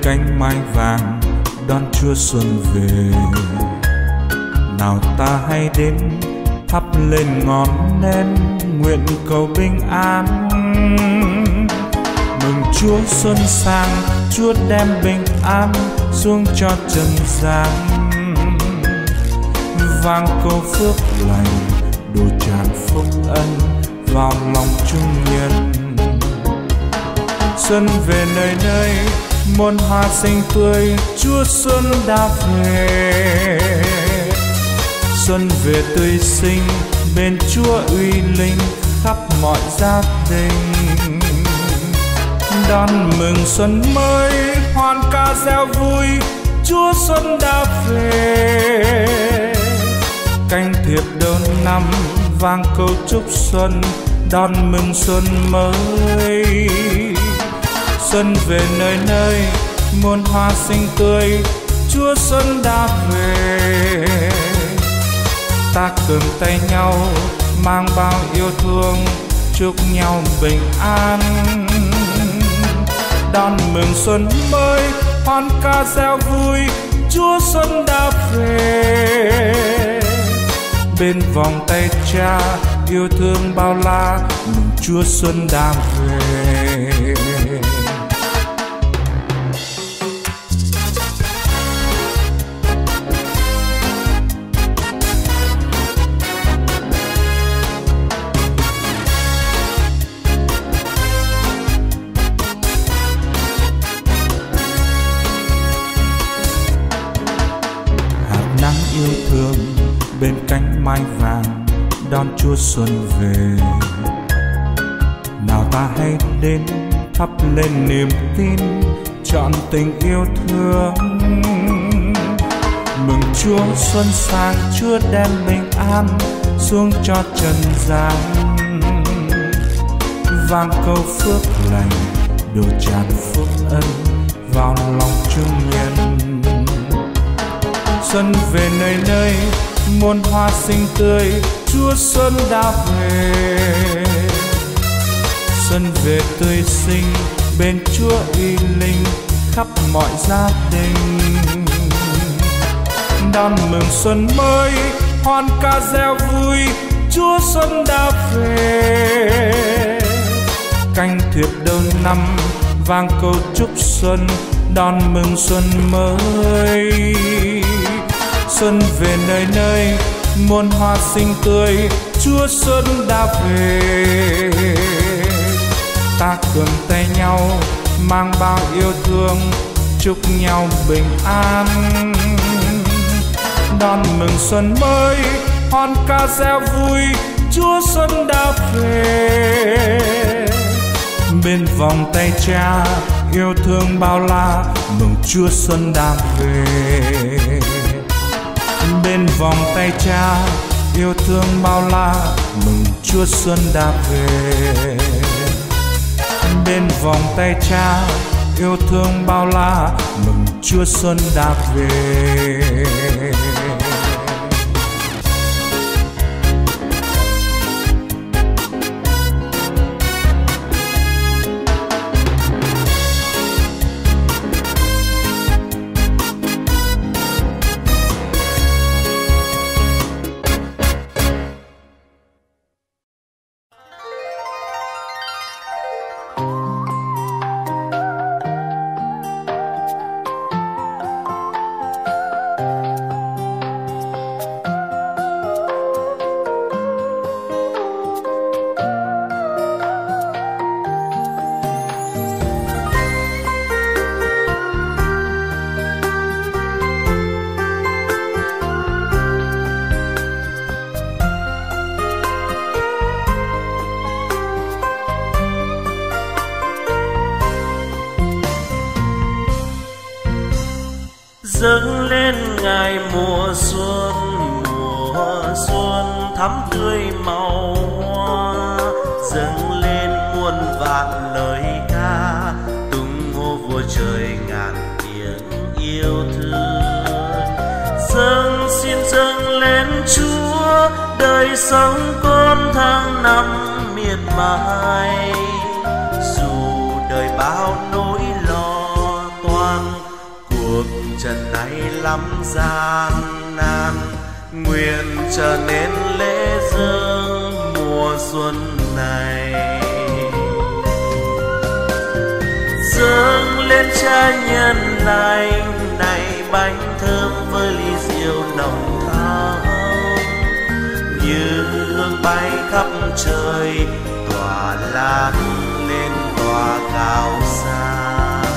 cánh mai vàng đón Chúa xuân về. Nào ta hãy đến thắp lên ngọn nến, nguyện cầu bình an. Mừng Chúa xuân sang, Chúa đem bình an xuống cho trần gian. Vang câu phước lành đổ tràn phúc ân vào lòng chung nhân. Xuân về nơi nơi, muôn hoa xinh tươi, Chúa xuân đã về. Xuân về tươi xinh, bên Chúa uy linh khắp mọi gia đình. Đón mừng xuân mới, hoan ca reo vui, Chúa xuân đã về. Canh thiệp đầu năm vang câu chúc xuân, đón mừng xuân mới. Xuân về nơi nơi, muôn hoa xinh tươi, Chúa xuân đã về. Ta cầm tay nhau, mang bao yêu thương, chúc nhau bình an. Đón mừng xuân mới, hoan ca reo vui, Chúa xuân đã về. Bên vòng tay Cha yêu thương bao la, mừng Chúa xuân đã về. Yêu thương bên cánh mai vàng đón Chúa xuân về. Nào ta hãy đến thắp lên niềm tin, trọn tình yêu thương. Mừng Chúa xuân sang, Chúa đem bình an xuống cho trần gian. Vang câu phước lành đổ tràn phúc ân vào lòng chung nhân. Xuân về nơi nơi, muôn hoa xinh tươi, Chúa xuân đã về. Xuân về tươi xinh, bên Chúa uy linh khắp mọi gia đình. Đón mừng xuân mới, hoan ca reo vui, Chúa xuân đã về. Canh thiệp đầu năm vang câu chúc xuân, đón mừng xuân mới. Xuân về nơi nơi, muôn hoa xinh tươi, Chúa xuân đã về. Ta cầm tay nhau, mang bao yêu thương, chúc nhau bình an. Đón mừng xuân mới, hoan ca reo vui, Chúa xuân đã về. Bên vòng tay Cha yêu thương bao la, mừng Chúa xuân đã về. Bên vòng tay Cha yêu thương bao la, mừng Chúa xuân đã về. Bên vòng tay Cha yêu thương bao la, mừng Chúa xuân đã về. dâng lên ngày mùa xuân thắm tươi màu hoa, dâng lên muôn vạn lời ca tung hô vua trời ngàn tiếng yêu thương. Dâng lên Chúa đời sống con tháng năm miệt mài, dù đời bao nỗi lo toan trần này lắm gian nan, nguyện trở nên lễ dâng mùa xuân này. Dâng lên Cha nhân lành, này bánh thơm với ly rượu nồng thắm, như hương bay khắp trời, tỏa lan lên tỏa cao xa.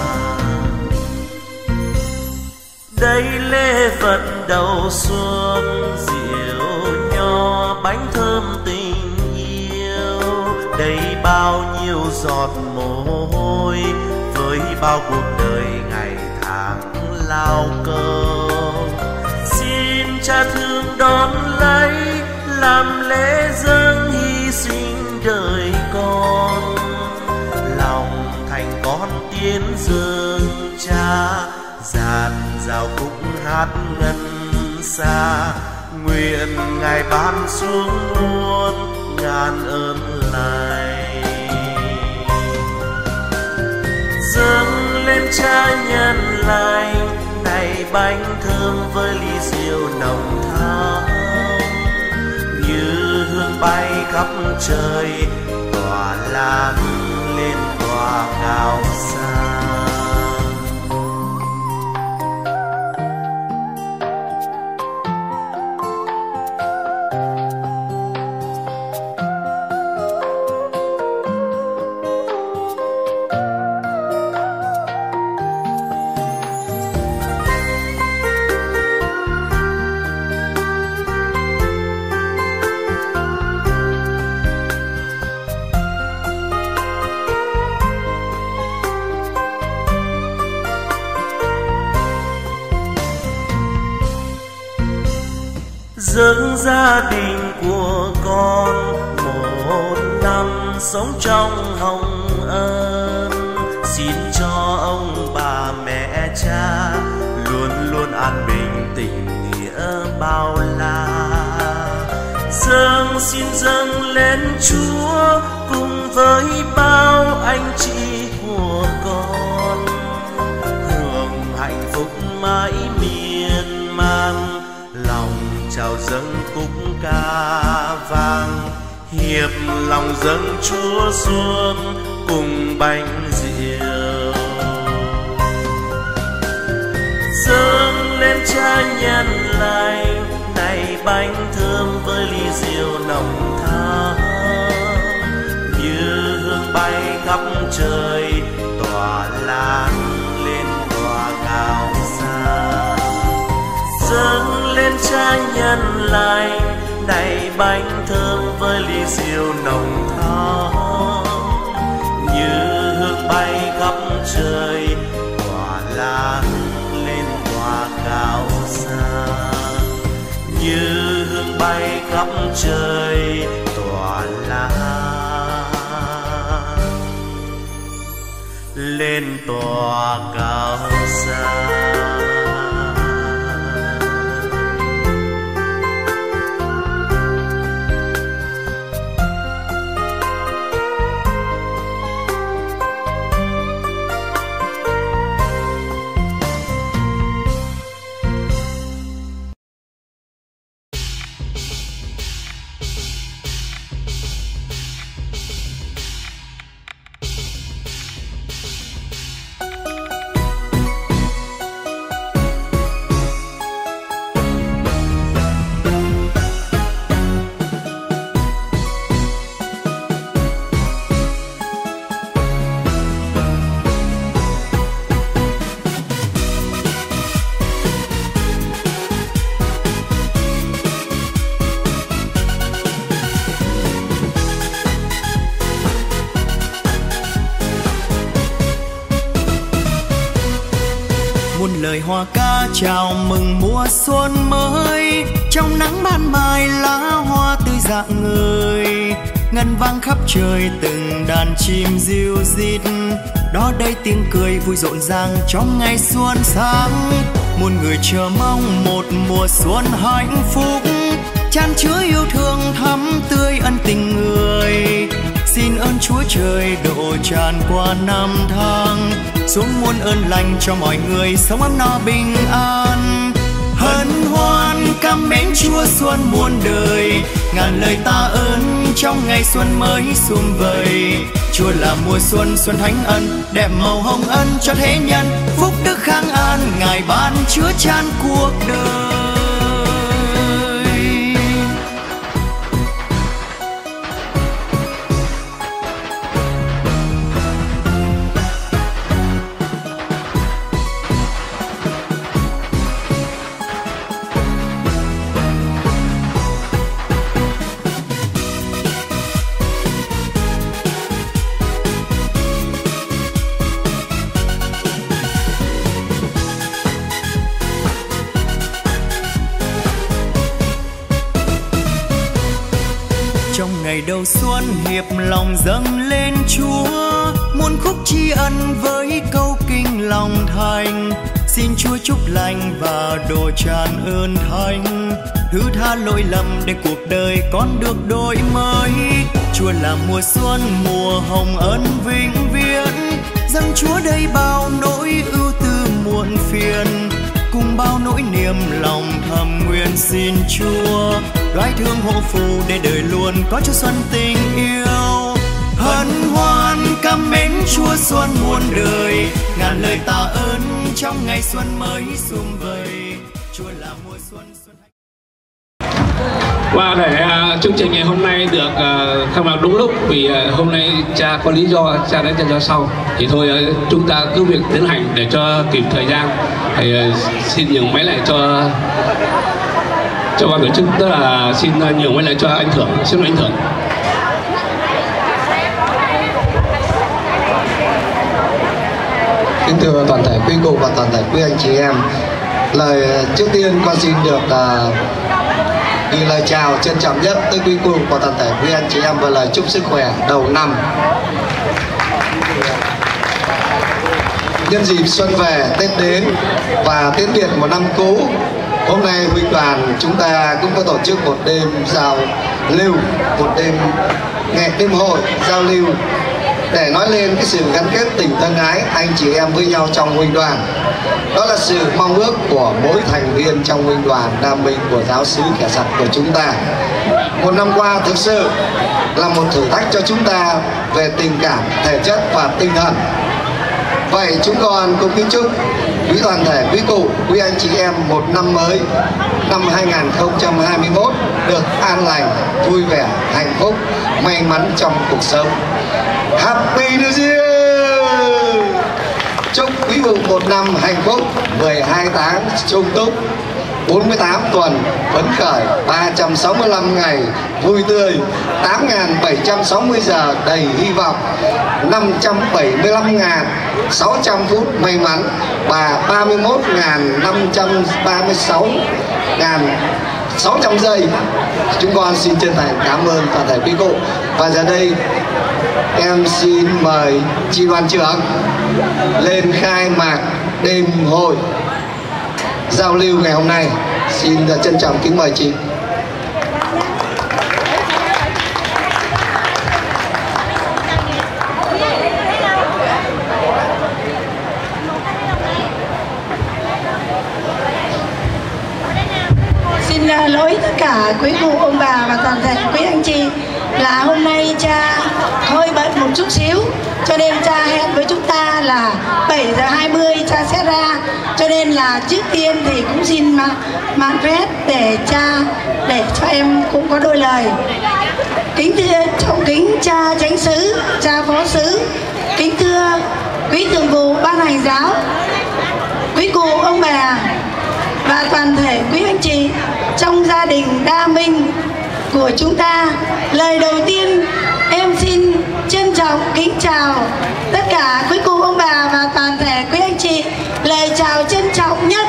Đây lễ vật đầu xuân, rượu nho bánh thơm tình yêu, đây bao nhiêu giọt mồ hôi với bao cuộc đời ngày tháng lao công. Xin Cha thương đón lấy, làm lễ dâng hy sinh đời con, lòng thành con tiến dâng Cha, dạt dào khúc hát ngân xa, nguyện Ngài ban xuống muôn ngàn ơn lành. Dâng lên Cha nhân lành, này bánh thơm với ly rượu nồng thắm, như hương bay khắp trời, tỏa lan lên tỏa cao xa. Dâng gia đình của con một năm sống trong hồng ân, xin cho ông bà mẹ cha luôn luôn an bình tình nghĩa bao la. Dâng xin dâng lên Chúa cùng với bao anh chị của con, hưởng hạnh phúc mãi miên man, lòng chào dâng khúc ca vang, hiệp lòng dâng Chúa xuân cùng bánh rượu. Dâng lên Cha nhân lành, này bánh thơm với ly rượu nồng thắm, như hương bay khắp trời, tỏa lan lên tỏa cao xa. Dâng lên Cha nhân lành, này bánh thơm với ly rượu nồng thắm, như hương bay khắp trời, tỏa lan lên tỏa cao xa. Như hương bay khắp trời, tỏa lan lên tỏa cao xa. Lời hoa ca chào mừng mùa xuân mới, trong nắng ban mai lá hoa tươi rạng ngời, ngân vang khắp trời từng đàn chim ríu rít. Đó đây tiếng cười vui rộn ràng trong ngày xuân sáng, muôn người chờ mong một mùa xuân hạnh phúc, chan chứa yêu thương thắm tươi ân tình người. Xin ơn Chúa trời độ tràn qua năm tháng, xuống muôn ơn lành cho mọi người sống ấm no bình an. Hân hoan cảm mến Chúa xuân muôn đời, ngàn lời tạ ơn trong ngày xuân mới sum vầy. Chúa là mùa xuân, xuân thánh ân, đẹp màu hồng ân cho thế nhân, phúc đức khang an Ngài ban chứa chan cuộc đời. Ngày đầu xuân hiệp lòng dâng lên Chúa, muôn khúc tri ân với câu kinh lòng thành. Xin Chúa chúc lành và đổ tràn ơn thánh, thứ tha lỗi lầm để cuộc đời con được đổi mới. Chúa là mùa xuân, mùa hồng ân vĩnh viễn, dâng Chúa đầy bao nỗi ưu tư muộn phiền. Cùng bao nỗi niềm lòng thầm nguyện xin Chúa đoái thương hộ phù để đời luôn có Chúa xuân tình yêu. Hân hoan cảm mến Chúa xuân muôn đời, ngàn lời tạ ơn trong ngày xuân mới sum vầy. Chúa là mùa xuân xuân. Và để chương trình ngày hôm nay được khai mạc đúng lúc, vì hôm nay cha có lý do cha đến cho sau, thì thôi chúng ta cứ việc tiến hành để cho kịp thời gian. Thì xin nhường máy lại cho ban tổ chức, tức là xin nhường máy lại cho anh Thưởng, xin anh Thưởng. Kính thưa toàn thể quý cụ và toàn thể quý anh chị em, lời trước tiên con xin được gửi lời chào trân trọng nhất tới quý cụ và toàn thể quý anh chị em và lời chúc sức khỏe đầu năm. Nhân dịp xuân về, Tết đến và tiễn biệt một năm cũ, hôm nay huynh đoàn chúng ta cũng có tổ chức một đêm giao lưu, một đêm nghệ đêm hội giao lưu để nói lên cái sự gắn kết tình thân ái anh chị em với nhau trong huynh đoàn. Đó là sự mong ước của mỗi thành viên trong huynh đoàn Đa Minh của giáo xứ Kẻ Sặt của chúng ta. Một năm qua thực sự là một thử thách cho chúng ta về tình cảm, thể chất và tinh thần. Vậy chúng con cũng kính chúc quý toàn thể, quý cụ, quý anh chị em một năm mới, năm 2021 được an lành, vui vẻ, hạnh phúc, may mắn trong cuộc sống. Happy New Year! Chúc quý cụ một năm hạnh phúc, 12 tháng sung túc, 48 tuần phấn khởi, 365 ngày vui tươi, 8.760 giờ đầy hy vọng, 575.600 phút may mắn và 31.536.600 giây. Chúng con xin chân thành cảm ơn toàn thể quý cụ. Và giờ đây em xin mời chị đoàn trưởng lên khai mạc đêm hội giao lưu ngày hôm nay. Xin trân trọng kính mời chị. Xin lỗi tất cả quý cụ, ông bà và toàn thể quý anh chị là hôm nay cha hơi bận một chút xíu, cho nên cha hẹn với chúng ta là 7:20 cha sẽ ra, cho nên là trước tiên thì cũng xin mạn phép để cho em cũng có đôi lời. Kính thưa trọng kính cha chánh xứ, cha phó xứ, kính thưa quý thường vụ ban hành giáo, quý cụ ông bà và toàn thể quý anh chị trong gia đình Đa Minh của chúng ta. Lời đầu tiên em xin trân trọng kính chào tất cả quý cụ ông bà và toàn thể quý anh chị. Lời chào trân trọng nhất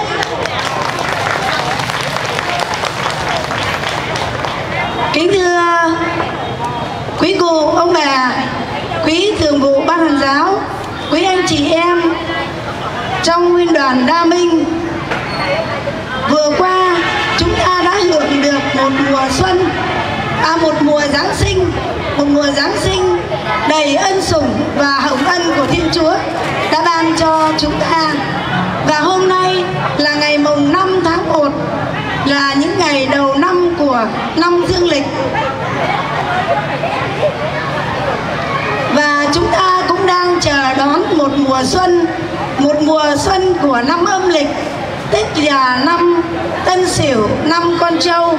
kính thưa quý cụ ông bà, quý thường vụ ban hành giáo, quý anh chị em trong huynh đoàn Đa Minh. Vừa qua chúng ta đã hưởng được một mùa xuân, một mùa Giáng sinh đầy ân sủng và hồng ân của Thiên Chúa đã ban cho chúng ta. Và hôm nay là ngày mùng 5 tháng 1, là những ngày đầu năm của năm Dương lịch. Và chúng ta cũng đang chờ đón một mùa xuân của năm âm lịch, tức là năm Tân Sửu, năm Con Trâu.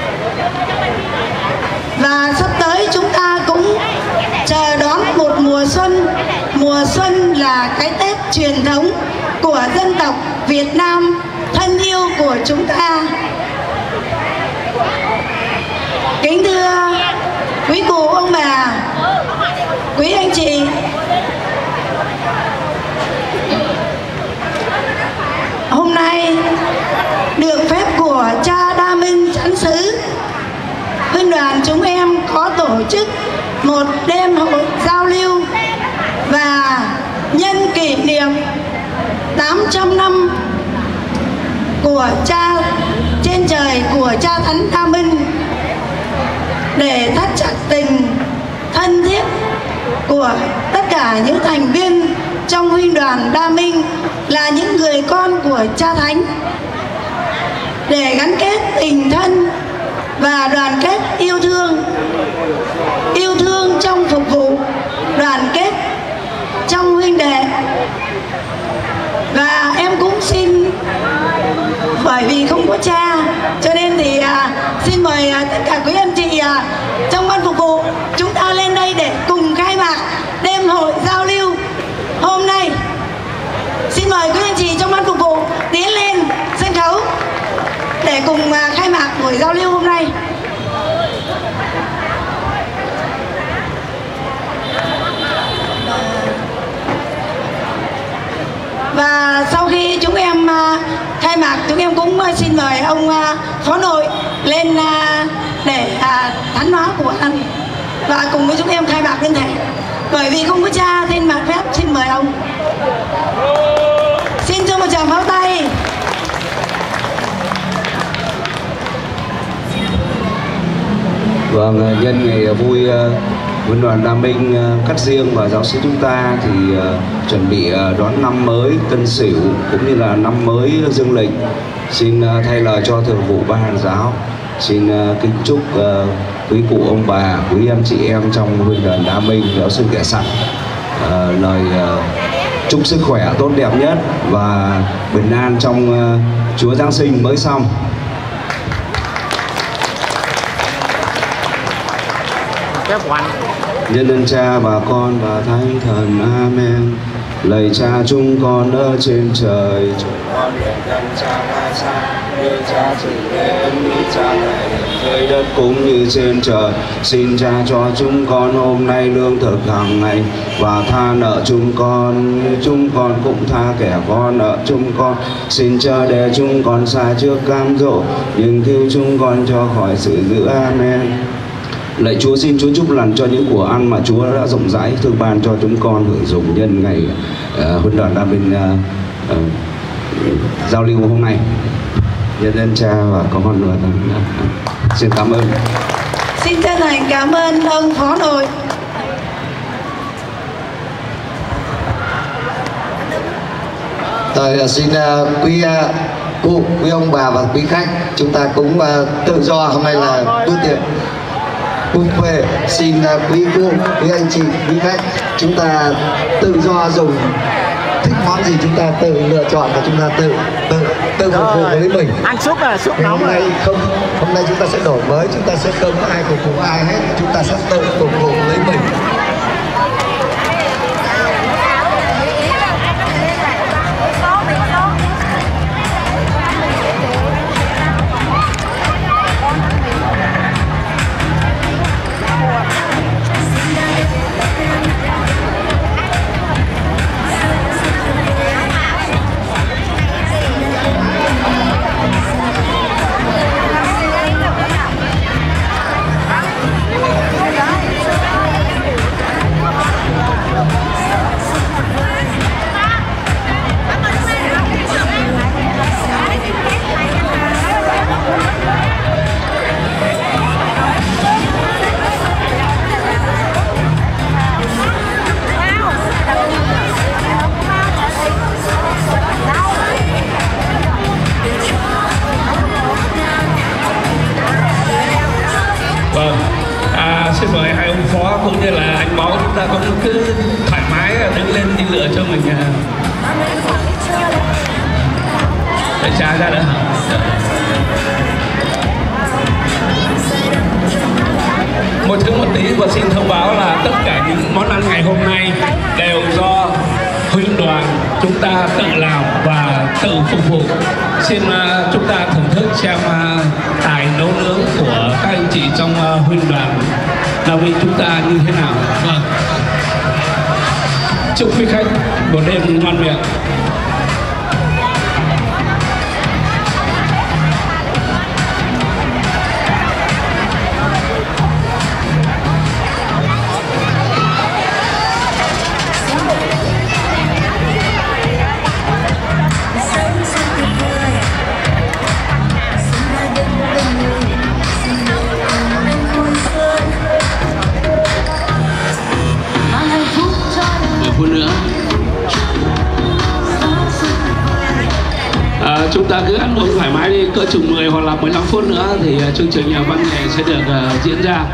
Và sắp tới chúng ta cũng chờ đón một mùa xuân là cái Tết truyền thống của dân tộc Việt Nam thân yêu của chúng ta. Kính thưa quý cụ ông bà, quý anh chị, hôm nay được phép của cha Đa Minh Chánh xứ, Huynh đoàn chúng em có tổ chức một đêm hội giao lưu và nhân kỷ niệm 800 năm của cha trên trời của cha Thánh Đa Minh, để thắt chặt tình thân thiết của tất cả những thành viên trong Huynh đoàn Đa Minh là những người con của cha Thánh, để gắn kết tình thân và đoàn kết yêu thương trong phục vụ, đoàn kết trong huynh đệ. Và em cũng xin, bởi vì không có cha cho nên thì xin mời tất cả quý anh chị trong ban phục vụ chúng ta lên đây để cùng khai mạc đêm hội giao lưu hôm nay. Xin mời quý anh chị trong ban phục vụ tiến lên sân khấu để cùng khai mạc buổi giao lưu hôm nay. Và sau khi chúng em khai mạc, chúng em cũng xin mời ông phó nội lên để thánh hóa của anh và cùng với chúng em khai mạc liên thể. Bởi vì không có cha nên mạc phép xin mời ông. Xin cho một tràng pháo tay. Vâng, nhân ngày vui Huynh đoàn Đa Minh cắt riêng và giáo sứ chúng ta thì chuẩn bị đón năm mới Tân Sửu cũng như là năm mới Dương lịch. Xin thay lời cho thường vụ ban Hàn giáo, xin kính chúc quý cụ ông bà, quý anh chị em trong Huynh đoàn Đa Minh, giáo sư kẻ sẵn lời chúc sức khỏe tốt đẹp nhất và bình an trong Chúa Giáng sinh mới xong. Nhân ơn Cha và Con và Thánh Thần. Amen. Lạy Cha chúng con ở trên trời, chúng con nguyện gần Cha ra xa, như Cha trình đến, như Cha tại dưới đất cũng như trên trời. Xin Cha cho chúng con hôm nay lương thực hàng ngày, và tha nợ chúng con như chúng con cũng tha kẻ có nợ chúng con. Xin Cha để chúng con xa trước cám dỗ, nhưng cứu chúng con cho khỏi sự dữ. Amen. Lạy Chúa, xin Chúa chúc lành cho những của ăn mà Chúa đã rộng rãi thương ban cho chúng con hưởng dụng nhân ngày Huynh đoàn Đa Minh giao lưu hôm nay. Nhân ơn Cha và Con và xin cảm ơn. Xin chân thành cảm ơn ông phó nội. Tôi xin quý cụ, quý ông bà và quý khách, chúng ta cũng tự do, hôm nay là bữa tiệc buffet. Xin quý cụ, quý anh chị, quý khách, chúng ta tự do dùng, thích món gì chúng ta tự lựa chọn và chúng ta tự phục vụ với mình. Ăn súp là súp nóng. Hôm nay chúng ta sẽ đổi mới, chúng ta sẽ không có ai phục vụ ai hết, chúng ta sẽ tự phục vụ lấy mình. xin mời hai ông phó cũng như là anh Báo, chúng ta cũng cứ thoải mái đứng lên đi lựa cho mình để cha ra nữa. Một thứ một tí và xin thông báo là tất cả những món ăn ngày hôm nay đều do huynh đoàn chúng ta tự làm và tự phục vụ. Xin chúng ta thưởng thức xem tài nấu nướng của các anh chị trong huynh đoàn Na Uy chúng ta như thế nào. Vâng. Chúc quý khách một đêm ngon miệng. Phút nữa chúng ta cứ ăn uống thoải mái đi, cỡ chừng 10 hoặc là 15 phút nữa thì chương trình văn nghệ sẽ được diễn ra.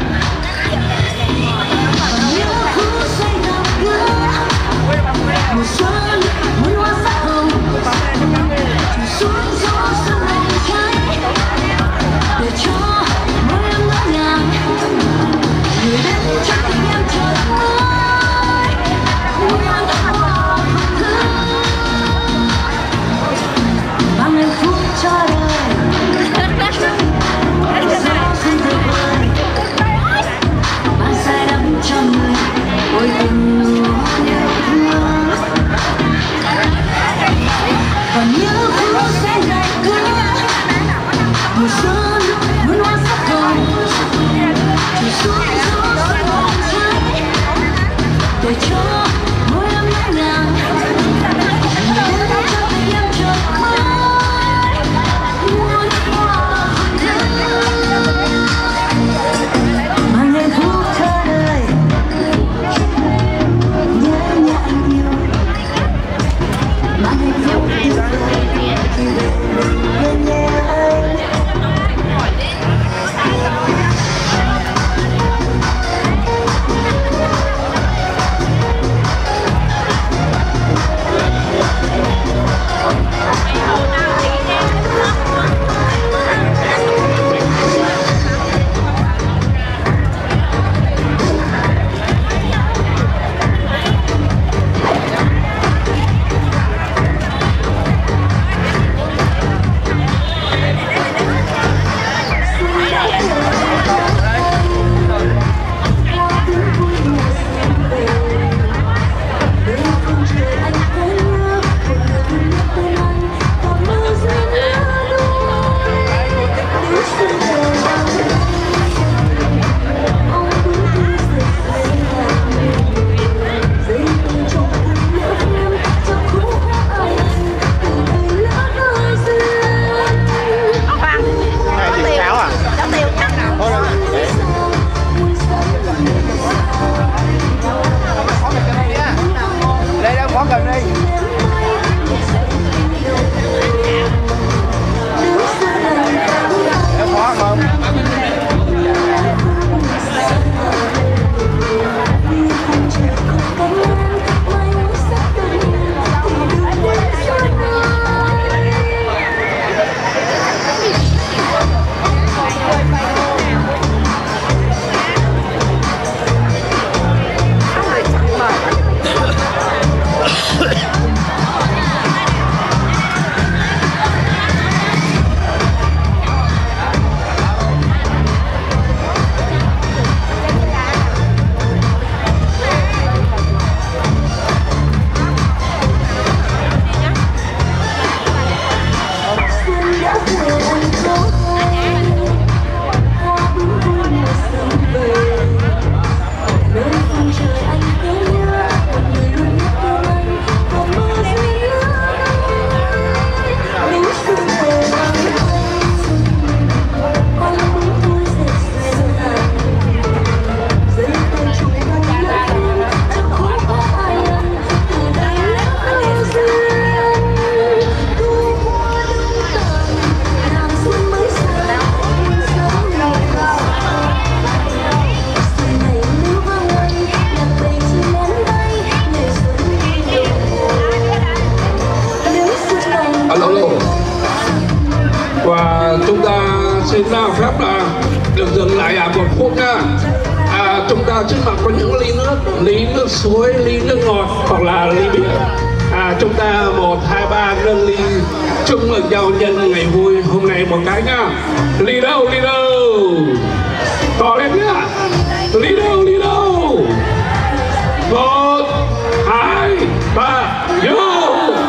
chúng ta trước mặt có những ly nước suối, ly nước ngọt hoặc là ly bia. Chúng ta 1, 2, 3 nâng ly chúc mừng nhau nhân ngày vui hôm nay một cái nhá. Ly đâu, ly đâu, to lên nhá. Ly đâu, ly đâu. 1, 2, 3, vô.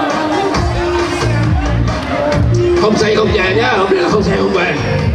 Không say không về nhá, hôm nay là không say không về.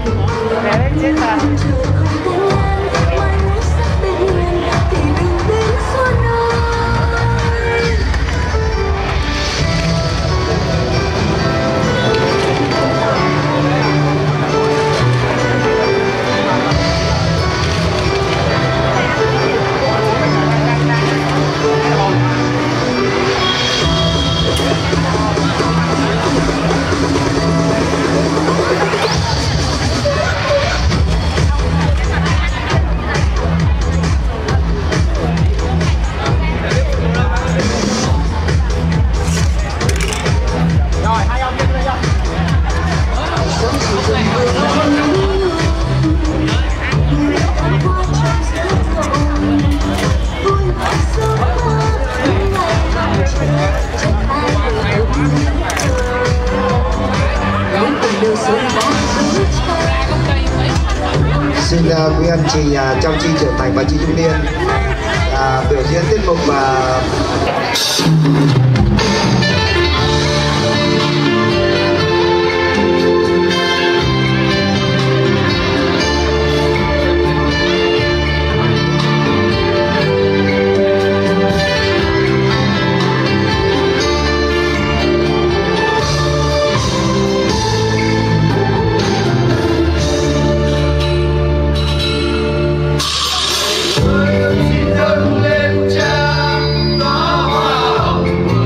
Xin quý anh chị trong chi trưởng thành và chi trung niên biểu diễn tiết mục dâng lên Cha, đó hoa hồng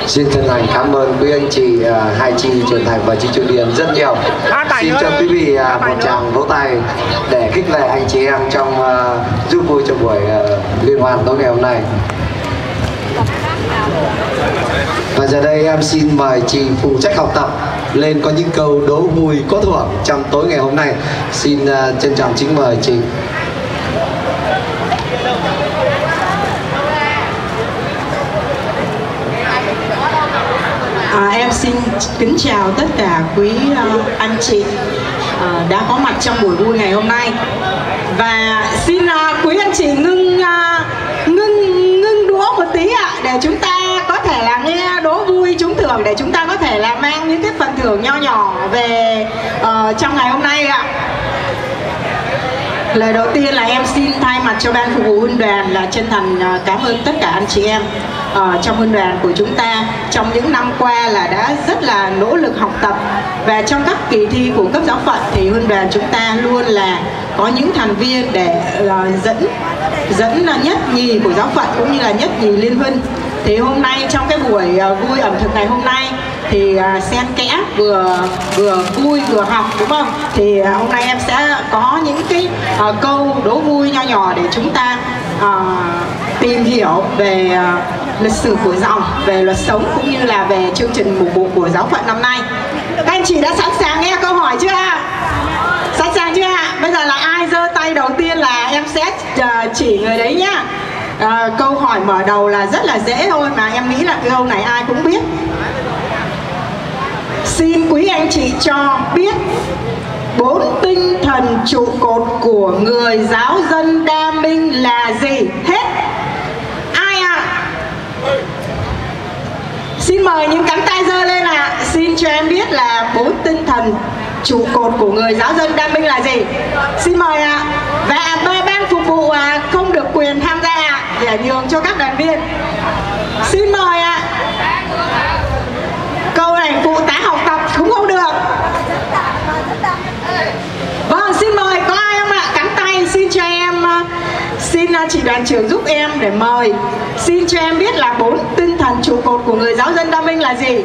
Xin chân thành cảm ơn quý anh chị, hai chị Trường Thành và chị Trường Điền rất nhiều. Xin cho quý vị một tràng vỗ tay để khích lệ anh chị em trong giúp vui trong buổi liên hoan tối ngày hôm nay. Và giờ đây em xin mời chị phụ trách học tập lên có những câu đố vui có thưởng trong tối ngày hôm nay. Xin trân trọng kính mời chị. Em xin kính chào tất cả quý anh chị đã có mặt trong buổi vui ngày hôm nay, và xin quý anh chị ngưng đũa một tí ạ, để chúng ta có thể là nghe đố vui trúng thưởng, để chúng ta có thể là mang những cái phần thưởng nho nhỏ về trong ngày hôm nay ạ. Lời đầu tiên là em xin thay mặt cho ban phục vụ huynh đoàn là chân thành cảm ơn tất cả anh chị em trong huynh đoàn của chúng ta trong những năm qua là đã rất là nỗ lực học tập, và trong các kỳ thi của cấp giáo phận thì huynh đoàn chúng ta luôn là có những thành viên để dẫn nhất nhì của giáo phận cũng như là nhất nhì liên huynh. Thì hôm nay trong cái buổi vui ẩm thực ngày hôm nay thì xen kẽ vừa vui vừa học, đúng không? Thì hôm nay em sẽ có những cái câu đố vui nho nhỏ để chúng ta tìm hiểu về lịch sử của dòng, về luật sống cũng như là về chương trình mục vụ của giáo phận năm nay. Các anh chị đã sẵn sàng nghe câu hỏi chưa ạ? Sẵn sàng chưa ạ? Bây giờ là ai giơ tay đầu tiên là em sẽ chỉ người đấy nhá. Câu hỏi mở đầu là rất là dễ thôi, mà em nghĩ là cái câu này ai cũng biết. Xin quý anh chị cho biết 4 tinh thần trụ cột của người giáo dân Đa Minh là gì? Hết. Ai ạ? Xin mời những cánh tay giơ lên ạ. Xin cho em biết là 4 tinh thần trụ cột của người giáo dân Đa Minh là gì? Xin mời ạ. Và ban phục vụ không được quyền tham gia ạ, để nhường cho các đoàn viên. Xin mời ạ. Câu này phụ tá học tập cũng không được. Vâng, xin mời, có ai không ạ? Cắn tay xin cho em, xin chị đoàn trưởng giúp em để mời. Xin cho em biết là 4 tinh thần trụ cột của người giáo dân Đa Minh là gì?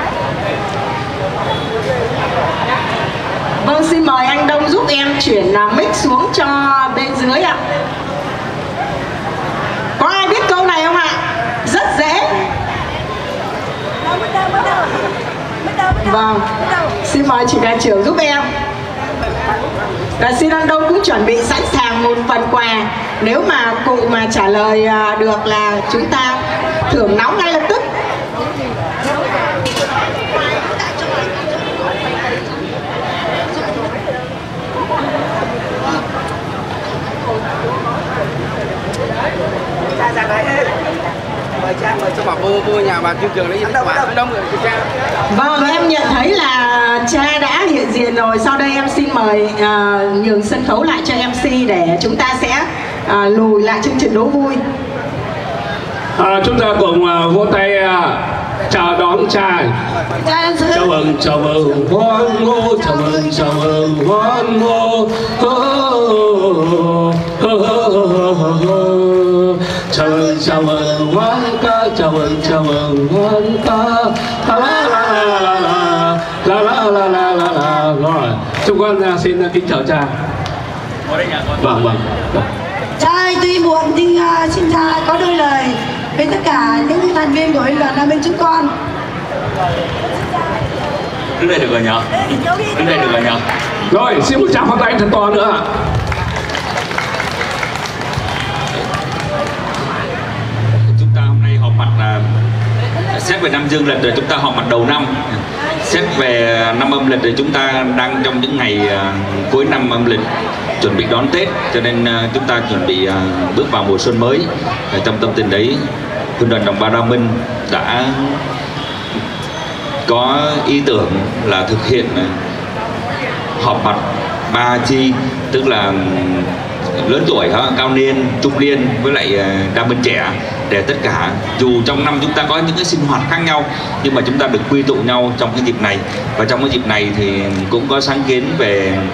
Vâng, xin mời anh Đông giúp em chuyển mic xuống cho bên dưới ạ. Có ai biết câu này không ạ? Rất dễ. Vâng, xin mời chị đoàn trưởng giúp em. Và xin anh Đông cũng chuẩn bị sẵn sàng một phần quà. Nếu mà cụ mà trả lời được là chúng ta thưởng nóng ngay lập tức. Mời cho bà vô nhà bà Kim Trường lấy gì đâu ạ? Đông người cha. Vâng, em nhận thấy là cha đã hiện diện rồi. Sau đây em xin mời nhường sân khấu lại cho MC để chúng ta sẽ lùi lại chương trình đố vui. Chúng ta cùng vỗ tay chào đón cha. Chào mừng hoan ngô, chào mừng hoan ngô. Chào mừng hoan ca, chào mừng hoan ca. La. Rồi, chúng con xin kính chào cha. Vâng. Cha ơi, tuy muộn nhưng xin cha có đôi lời với tất cả những thành viên của huynh đoàn Đa Minh chúng con. Đứng đây được rồi nhỉ? Rồi, xin một tràng pháo tay thật to nữa. Chúng ta hôm nay họp mặt xét về năm dương lịch rồi, chúng ta họp mặt đầu năm. Xét về năm âm lịch thì chúng ta đang trong những ngày cuối năm âm lịch, chuẩn bị đón Tết, cho nên chúng ta chuẩn bị bước vào mùa xuân mới. Trong tâm tình đấy, Huynh đoàn Đồng Bào Đa Minh đã có ý tưởng là thực hiện họp mặt 3 chi, tức là lớn tuổi, cao niên, trung niên với lại Đa Minh trẻ, để tất cả dù trong năm chúng ta có những cái sinh hoạt khác nhau nhưng mà chúng ta được quy tụ nhau trong cái dịp này. Và trong cái dịp này thì cũng có sáng kiến về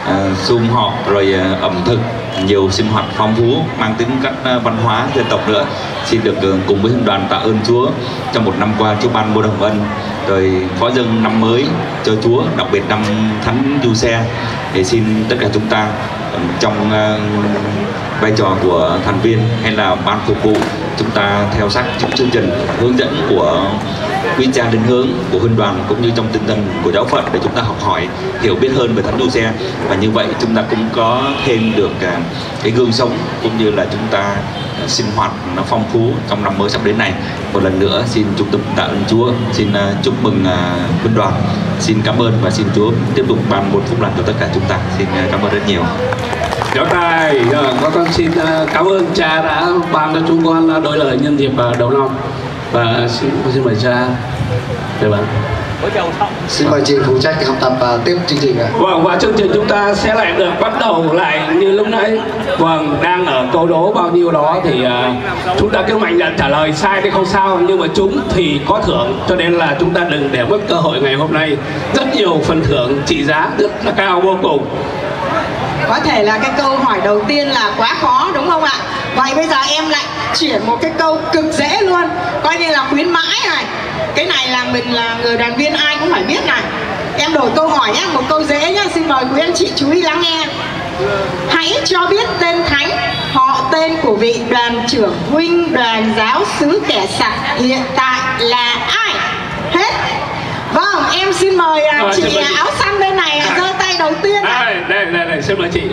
sum họp rồi ẩm thực, nhiều sinh hoạt phong phú mang tính cách văn hóa dân tộc nữa. Xin được cùng với Hưng đoàn tạ ơn Chúa trong một năm qua Chúa ban muôn hồng ân, rồi phó dâng năm mới cho Chúa, đặc biệt năm Thánh Giuse. Thì xin tất cả chúng ta trong vai trò của thành viên hay là ban phục vụ, chúng ta theo sát những chương trình hướng dẫn của quý cha định hướng của Hưng đoàn cũng như trong tinh thần của giáo phận để chúng ta học hỏi, hiểu biết hơn về Thánh Giuse, và như vậy chúng ta cũng có thêm được cái gương sống cũng như là chúng ta sinh hoạt nó phong phú trong năm mới sắp đến này. Một lần nữa xin trung tâm tạ ơn Chúa, xin chúc mừng Hưng đoàn, xin cảm ơn và xin Chúa tiếp tục ban một phúc lành cho tất cả chúng ta. Xin cảm ơn rất nhiều. Cháu tài, con xin cảm ơn cha đã ban cho chúng con đôi lời nhân dịp đầu năm, và xin mời cha. Được bạn. Xin mời chị phụ trách học tập và tiếp chương trình ạ. Vâng, và chương trình chúng ta sẽ lại được bắt đầu lại như lúc nãy. Vâng, đang ở câu đố bao nhiêu đó thì chúng ta cứ mạnh dạn trả lời, sai thì không sao, nhưng mà chúng thì có thưởng, cho nên là chúng ta đừng để mất cơ hội ngày hôm nay. Rất nhiều phần thưởng trị giá rất là cao vô cùng. Có thể là cái câu hỏi đầu tiên là quá khó đúng không ạ? Vậy bây giờ em lại chuyển một cái câu cực dễ luôn, coi như là khuyến mãi này. Cái này là mình là người đoàn viên ai cũng phải biết này. Em đổi câu hỏi nhé, một câu dễ nhé, xin mời quý anh chị chú ý lắng nghe. Hãy cho biết tên thánh, họ tên của vị đoàn trưởng huynh đoàn giáo xứ Kẻ Sặt hiện tại là ai? Hết. Vâng, em xin mời chị áo xanh bên này giơ tay đầu tiên. Đây, xin mời chị.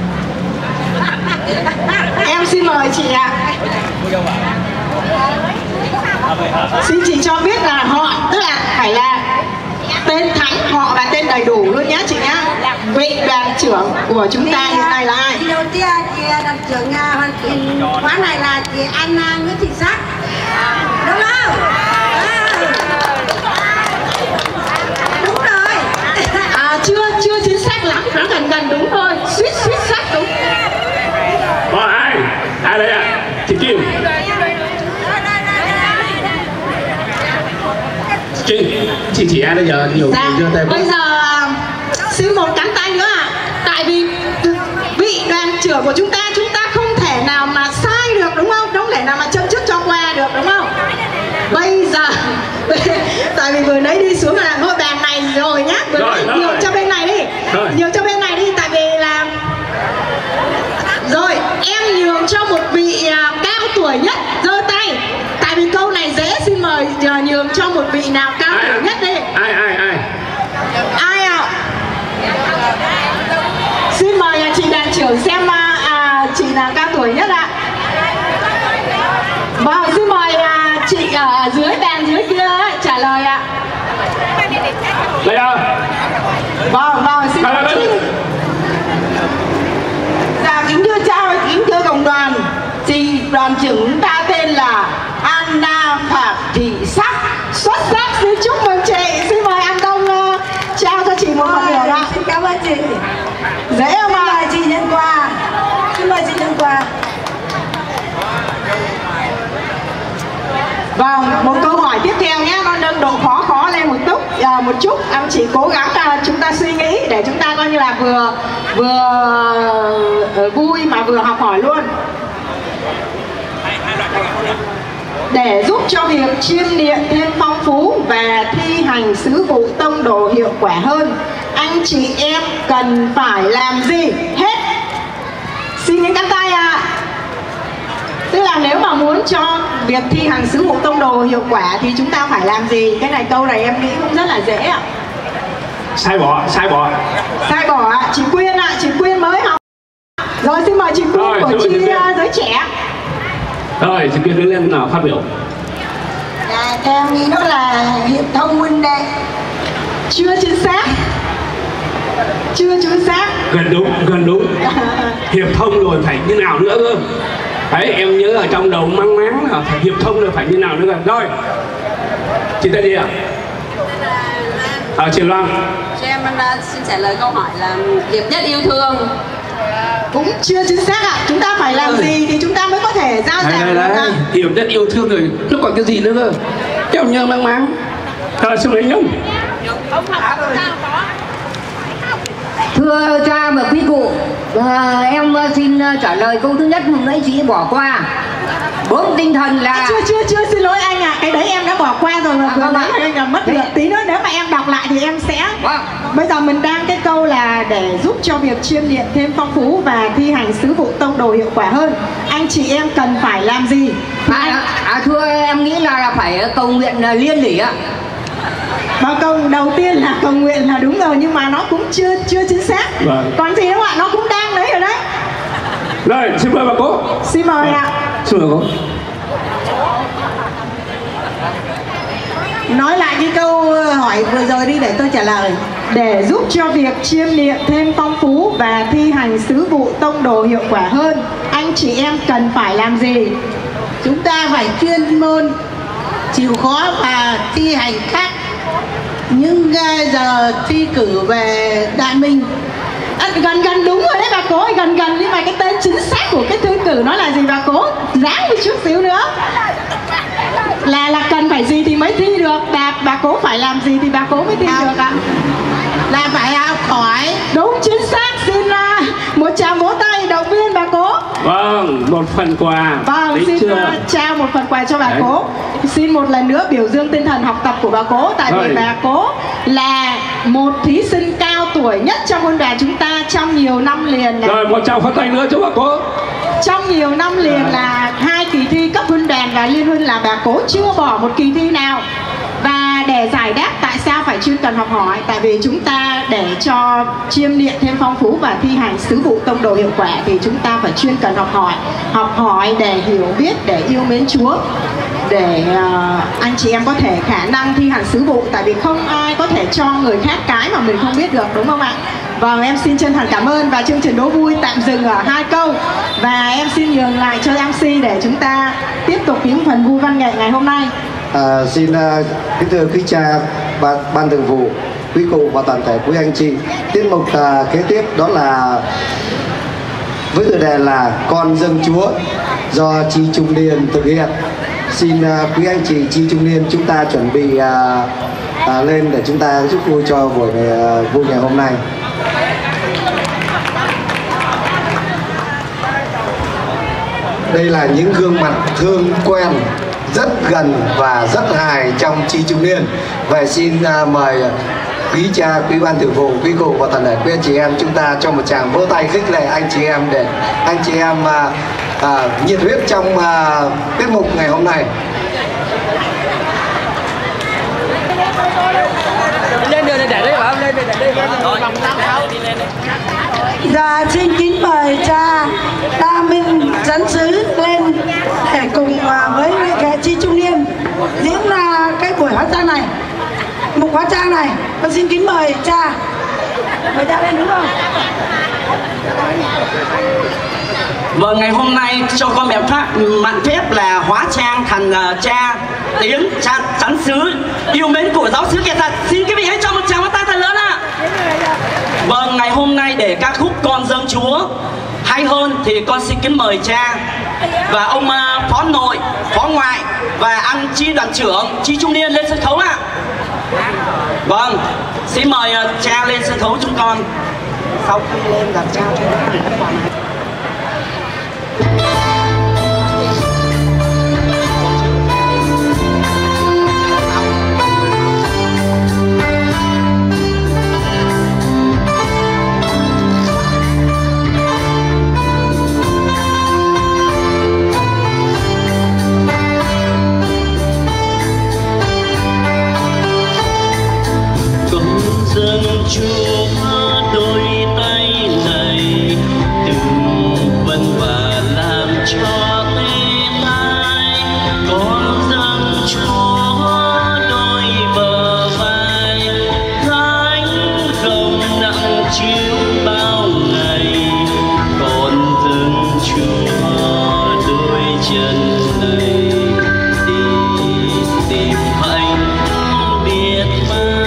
Em xin mời chị ạ. Xin chị cho biết là họ, tức là phải là tên thánh, họ và tên đầy đủ luôn nhé chị nhá. Vị đoàn trưởng của chúng ta hiện nay là ai? Đầu tiên chị đoàn trưởng khóa này là chị Anna Nguyễn Thị Sắc, đúng không? Đúng rồi. Chưa chính xác lắm, nó gần đúng thôi, suýt xác đúng. Ai đây ạ? Chị Kim. Chị chỉ ai bây giờ nhiều người giơ tay. Bây giờ xin một cánh tay nữa ạ. Tại vì vị đoàn trưởng của chúng ta không thể nào mà sai được đúng không? Không thể nào mà châm trước cho qua được đúng không? Bây giờ tại vì vừa nãy đi xuống là ngôi bàn này rồi nhá, nhiều cho bên này đi, nhiều cho bên này đi, tại vì là rồi em nhường cho một vị cao tuổi nhất giơ tay, tại vì câu này dễ. Xin mời nhường cho một vị nào cao tuổi nhất đi. Ai ạ? Xin mời chị đoàn trưởng xem chị nào cao tuổi nhất ạ. Vâng, xin mời chị ở dưới bàn dưới kia ấy, trả lời ạ. Đây ạ. Vâng, xin mời chị. Dạ, kính thưa cha, kính thưa cộng đoàn, chị đoàn trưởng chúng ta tên là Anna Phạm Thị Sắc. Xuất sắc, xin chúc mừng chị. Xin mời anh Đông trao cho chị một phần thưởng ạ. Xin cảm ơn chị. Dễ không ạ? Xin mời chị nhận quà. Xin mời chị nhận quà. Vâng, một câu hỏi tiếp theo nhé, nó nâng độ khó lên một chút. Anh chị cố gắng chúng ta suy nghĩ để chúng ta coi như là vừa vui mà vừa học hỏi luôn. Để giúp cho việc chiêm niệm thêm phong phú và thi hành sứ vụ tông đồ hiệu quả hơn, anh chị em cần phải làm gì? Hết. Xin những cánh tay ạ. Tức là nếu mà muốn cho việc thi hành sứ vụ tông đồ hiệu quả thì chúng ta phải làm gì? Cái này câu này em nghĩ cũng rất là dễ ạ. Sai bỏ ạ. Chị Quyên ạ, chị Quyên mới học. Rồi xin mời chị Quyên của chị giới trẻ. Rồi, chị Quyên lên nào phát biểu. Theo em nghĩ đó là hiệp thông huynh đệ. Chưa chính xác. Gần đúng. Hiệp thông rồi phải như nào nữa cơ? Đấy, em nhớ ở trong đầu mang máng là phải hiệp thông rồi phải như nào nữa cơ. Rồi, chị tên gì ạ? Chị Loan. Cho em xin trả lời câu hỏi là hiệp nhất yêu thương. Cũng chưa chính xác ạ. Chúng ta phải làm gì thì chúng ta mới có thể giao giảng được. Hiệp nhất yêu thương rồi, nó còn cái gì nữa cơ? Em nhớ mang máng. Xin lỗi nhung. Thưa cha và quý cụ, em xin trả lời câu thứ nhất nãy chị bỏ qua. Bốn tinh thần là chưa xin lỗi anh ạ, cái đấy em đã bỏ qua rồi mà vừa nãy anh là mất được tí nữa, nếu mà em đọc lại thì em sẽ. Bây giờ mình đang cái câu là để giúp cho việc chiêm niệm thêm phong phú và thi hành sứ vụ tông đồ hiệu quả hơn, anh chị em cần phải làm gì? Thưa em nghĩ là phải cầu nguyện liên lỉ ạ. Báo câu đầu tiên là cầu nguyện là đúng rồi, nhưng mà nó cũng chưa chính xác. Còn gì đâu ạ, nó cũng đang đấy rồi đấy. Rồi, xin mời bà cố. Xin mời ạ. Xin mời cô. Nói lại cái câu hỏi vừa rồi đi để tôi trả lời. Để giúp cho việc chiêm niệm thêm phong phú và thi hành sứ vụ tông đồ hiệu quả hơn, anh chị em cần phải làm gì? Chúng ta phải chuyên môn, chịu khó và thi hành khác. Nhưng giờ thi cử về Đại Minh gần đúng rồi đấy bà cố, gần nhưng mà cái tên chính xác của cái thư cử nó là gì bà cố? Dáng một chút xíu nữa. Là cần phải gì thì mới thi được. Bà cố phải làm gì thì bà cố mới thi được ạ? Là phải học hỏi. Đúng chính xác, xin một tràng vỗ tay động viên bà cố. Vâng, một phần quà. Vâng, xin trao một phần quà cho bà cố. Xin một lần nữa biểu dương tinh thần học tập của bà cố. Tại vì bà cố là một thí sinh cao tuổi nhất trong quân đoàn chúng ta trong nhiều năm liền. Rồi, một tràng pháo tay nữa cho bà cố. Trong nhiều năm liền là 2 kỳ thi cấp huynh đoàn và liên huynh là bà cố chưa bỏ một kỳ thi nào. Và để giải đáp tại sao phải chuyên cần học hỏi, tại vì chúng ta để cho chiêm niệm thêm phong phú và thi hành sứ vụ tông đồ hiệu quả thì chúng ta phải chuyên cần học hỏi để hiểu biết, để yêu mến Chúa, để anh chị em có thể khả năng thi hành sứ vụ, tại vì không ai có thể cho người khác cái mà mình không biết được, đúng không ạ? Vâng, em xin chân thành cảm ơn và chương trình đố vui tạm dừng ở 2 câu và em xin nhường lại cho MC để chúng ta tiếp tục những phần vui văn nghệ ngày hôm nay. Xin kính thưa quý cha, ban thường vụ, quý cụ và toàn thể quý anh chị, tiết mục kế tiếp đó là với tựa đề là Con dâng Chúa do Chi Trung Niên thực hiện. Xin quý anh chị Chi Trung Niên chúng ta chuẩn bị lên để chúng ta giúp vui cho buổi vui ngày hôm nay. Đây là những gương mặt thương quen, rất gần và rất hài trong Chi Trung Niên. Và xin mời quý cha, quý ban thường vụ, quý cụ và toàn thể quý anh chị em chúng ta cho một tràng vỗ tay khích lệ anh chị em để anh chị em nhiệt huyết trong tiết mục ngày hôm nay. Lên đường để đây bảo lên để đây. Dạ xin kính mời cha Đa Minh dẫn sứ lên để cùng với nghệ Chi Trung Niên diễn ra cái buổi hóa trang này, mục hóa trang này. Con xin kính mời cha. Mời cha lên đúng không? Vâng, ngày hôm nay cho con mạn phép là hóa trang thành cha Tiến, cha chắn sứ yêu mến của giáo xứ Kiệt Thật. Xin quý vị hãy cho một tràng tay thật lớn ạ. Vâng, ngày hôm nay để ca khúc Con dâng Chúa hay hơn thì con xin kính mời cha và ông phó nội, phó ngoại và anh chi đoàn trưởng Chi Trung Niên lên sân khấu ạ. Vâng, xin mời cha lên sân khấu chúng con. Sau khi lên gặp cha cho các bạn. Dâng Chúa đôi tay này từng vần và làm cho tê tai. Con dâng Chúa đôi bờ vai gánh không nặng chiếu bao ngày. Con dâng Chúa đôi chân này đi tìm hạnh biệt mai.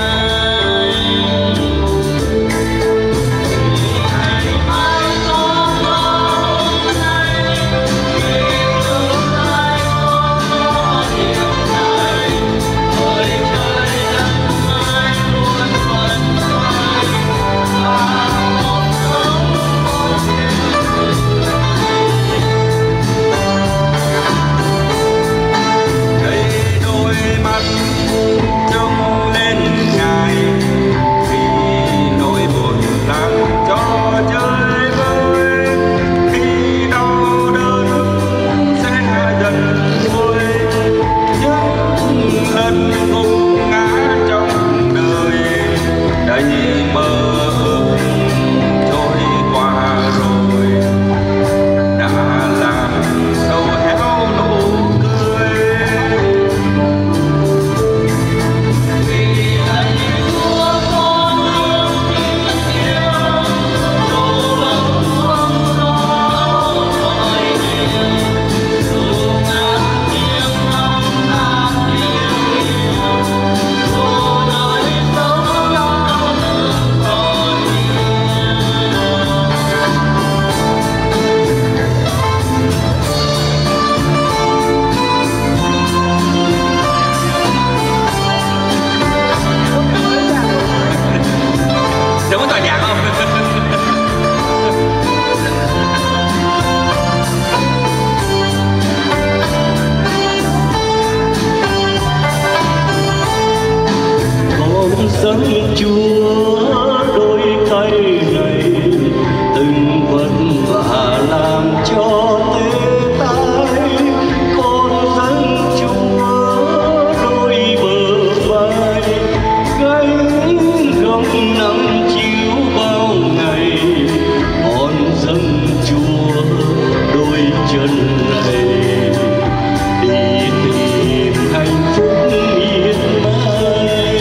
dâng Chúa đôi tay này, từng vất vả làm cho tê tái. Con dâng Chúa đôi bờ vai, gánh gồng nắng chiếu bao ngày. Con dâng Chúa đôi chân này, đi tìm hạnh phúc miên man.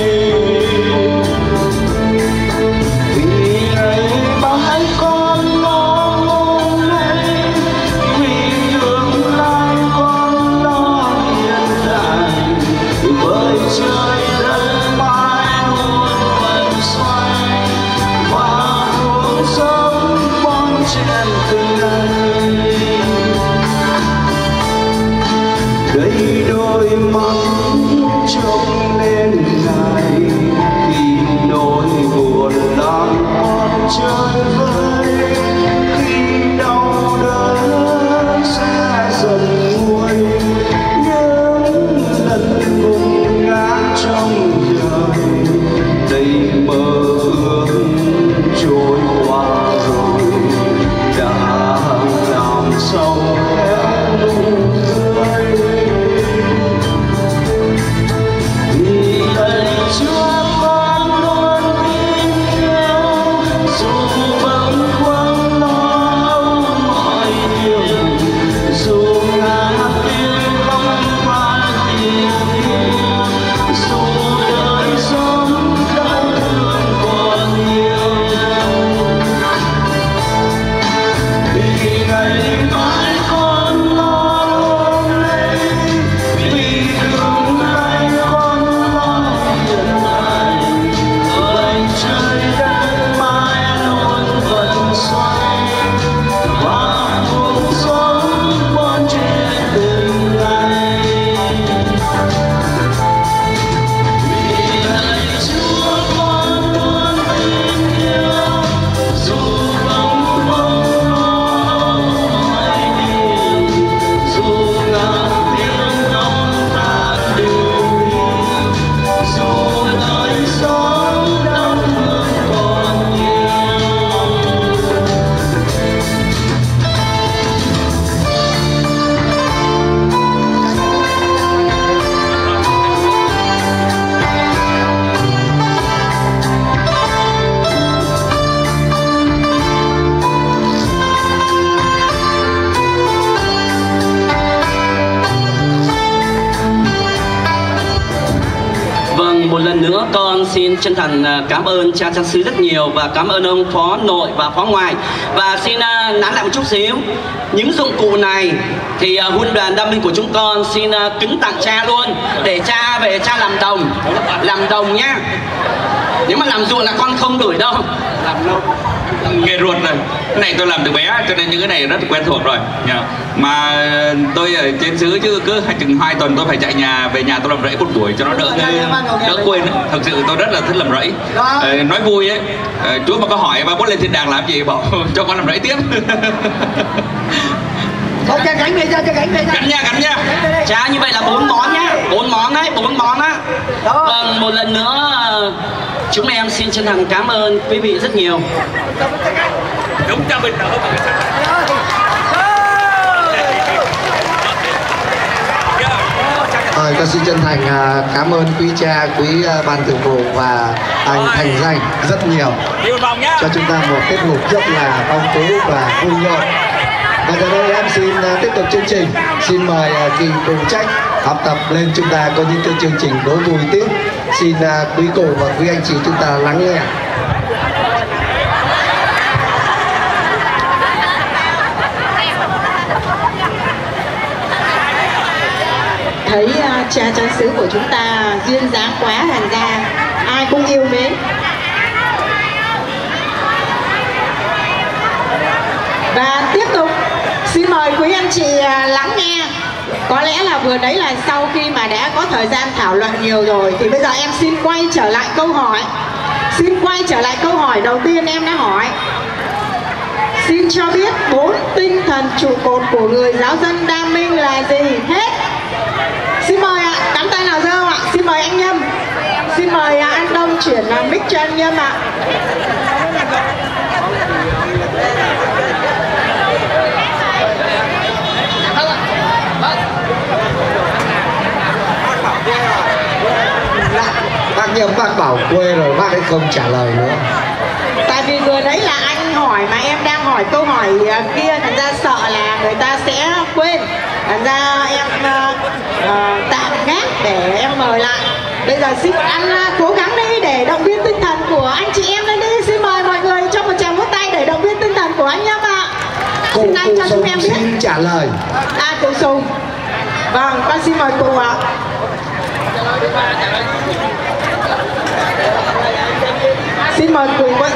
Vì ngày mai con lo hôm nay, vì tương lai con lo hiện tại. Bởi trời đất mãi luôn vận xoay, và cuộc sống bon chen từng ngày. Đây đôi mắt trông lên ngày, khi nỗi buồn làm con chơi vơi. Khi đau đớn sẽ dần nguôi, những lần vùng ngã trong đời. Đây mơ ước trôi qua rồi, đã làm sao em nụ cười. Vì lạy Chúa con luôn tin yêu, dù bâng khuâng lo mọi điều, dù ngã tiếng không phải tình yêu, dù đời sống đau thương còn nhiều. Vì ngày mai con lo hôm nay, vì tương lai con lo hiện tại. Bởi trời đất mãi luôn vận xoay, và cuộc sống bon chen từng ngày. Vì lạy Chúa con luôn tin yêu, dù bâng khuâng lo mọi điều, dù ngã tiếng non ta đều đi, dù đời sống đau thương còn nhiều. Vâng, một lần nữa con xin chân thành cảm ơn cha chánh xứ rất nhiều, và cảm ơn ông phó nội và phó ngoại. Và xin nán lại một chút xíu. Những dụng cụ này thì Huynh đoàn Đam Minh của chúng con xin kính tặng cha luôn, để cha về cha làm đồng nhá. Nếu mà làm ruộng là con không đuổi đâu. Làm đâu Nghề ruột này, cái này tôi làm từ bé cho nên những cái này rất quen thuộc rồi. Mà tôi ở trên xứ chứ cứ chừng 2 tuần tôi phải chạy về nhà tôi làm rẫy một buổi cho nó đỡ quên. Thực sự tôi rất là thích làm rẫy. Nói vui ấy, Chúa mà có hỏi ba muốn lên thiên đàng làm gì, bảo cho con làm rẫy tiếp. Thôi cha gánh về ra, Gánh nha. Cha như vậy là 4 món nhá, 4 món á. Vâng, một lần nữa chúng em xin chân thành cảm ơn quý vị rất nhiều. Đúng cho mình đỡ. Con xin chân thành cảm ơn quý cha, quý ban thường vụ và anh Thành Danh rất nhiều, cho chúng ta một tiết mục rất là phong phú và vui nhộn. Và giờ đây em xin tiếp tục chương trình. Xin mời kỳ phụ trách học tập lên, chúng ta có những chương trình đố vui tiếp. Xin quý cô và quý anh chị chúng ta lắng nghe. Thấy cha chánh xứ của chúng ta duyên dáng quá, thành ra ai cũng yêu mến. Và tiếp tục xin mời quý anh chị lắng nghe. Có lẽ là vừa đấy là sau khi mà đã có thời gian thảo luận nhiều rồi, thì bây giờ em xin quay trở lại câu hỏi. Câu hỏi đầu tiên em đã hỏi. Xin cho biết 4 tinh thần trụ cột của người giáo dân Đam Minh là gì? Hết. Xin mời ạ, cắm tay nào dơ ạ. Xin mời anh Nhâm. Xin mời anh Đông chuyển mic cho anh Nhâm ạ. Bác Nhâm bác bảo quê rồi, bác ấy không trả lời nữa. Tại vì vừa đấy là anh hỏi mà em đang hỏi câu hỏi kia, thành ra sợ là người ta sẽ quên, thành ra em tạm gác để em mời lại. Bây giờ xin anh cố gắng đi để động viên tinh thần của anh chị em lên đi. Xin mời mọi người cho một tràng vỗ tay để động viên tinh thần của anh Nhâm ạ. Xin anh cho chúng em biết. Xin trả lời. Cụ Sùng. Vâng, con xin mời cụ ạ. Xin mời cụ ạ.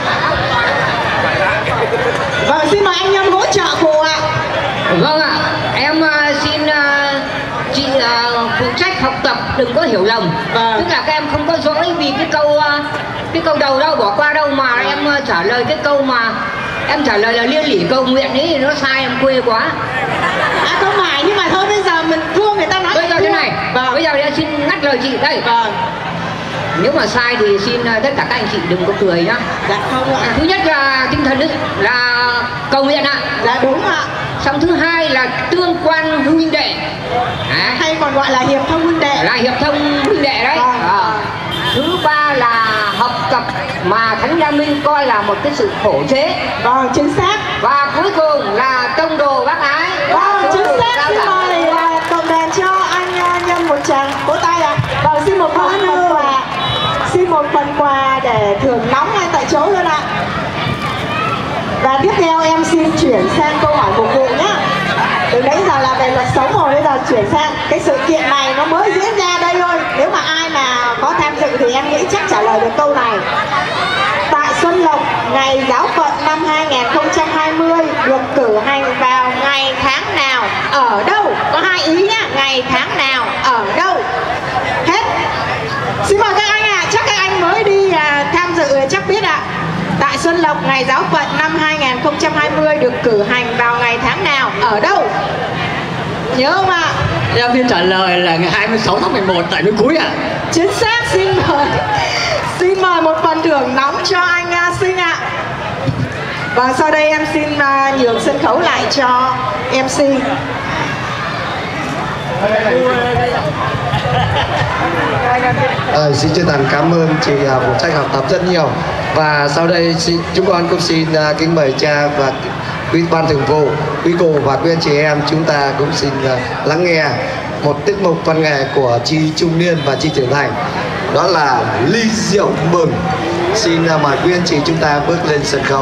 Vâng, xin mời anh Nhâm hỗ trợ cụ ạ. Vâng ạ, em xin chị phụ trách học tập đừng có hiểu lầm. Tức là các em không có dõi vì cái câu đầu đâu, bỏ qua đâu, mà em trả lời cái câu mà em trả lời là liên lỉ cầu nguyện ấy, nó sai, em quê quá. Không phải, nhưng mà thôi bây giờ mình thua người ta nói. Bây giờ thế này, bây giờ em xin ngắt lời chị đây. Nếu mà sai thì xin tất cả các anh chị đừng có cười nhá. Dạ không ạ. Thứ nhất là tinh thần đấy, là cầu nguyện ạ. Dạ đúng ạ. Xong thứ hai là tương quan huynh đệ, hay còn gọi là hiệp thông huynh đệ. Là hiệp thông huynh đệ đấy. Thứ ba là học tập mà Thánh Gia Minh coi là một cái sự khổ chế. Vâng, chính xác. Và cuối cùng là tông đồ bác ái. Vâng, chính xác. Xin mời cộng đàn cho anh Nhâm một tràng vỗ tay ạ. Vâng, xin một phần quà. Xin một phần quà để thưởng nóng ngay tại chỗ luôn ạ. Và tiếp theo em xin chuyển sang câu hỏi phục vụ nhé. Từ nãy giờ là về luật sống rồi, bây giờ chuyển sang cái sự kiện này nó mới diễn ra đây thôi. Nếu mà ai mà có tham dự thì em nghĩ chắc trả lời được câu này. Tại Xuân Lộc, ngày Giáo phận năm 2020 được cử hành vào ngày tháng nào, ở đâu? Có hai ý nhá, ngày tháng nào, ở đâu? Hết. Xin mời các anh ạ, chắc các anh mới đi tham dự chắc biết ạ. Tại Xuân Lộc, ngày Giáo phận năm 2020 được cử hành vào ngày tháng nào, ở đâu? Nhớ không ạ? Giáo viên trả lời là ngày 26 tháng 11 tại nơi cuối ạ. Chính xác, xin mời một phần thưởng nóng cho anh Sinh ạ. Và sau đây em xin nhường sân khấu lại cho MC. Xin chân thành cảm ơn chị phụ trách học tập rất nhiều. Và sau đây chúng con cũng xin kính mời cha và quý ban thường vụ, quý cô và quý anh chị em, chúng ta cũng xin lắng nghe một tiết mục văn nghệ của chi trung niên và chi trưởng thành, đó là ly rượu mừng. Xin mời quý anh chị chúng ta bước lên sân khấu.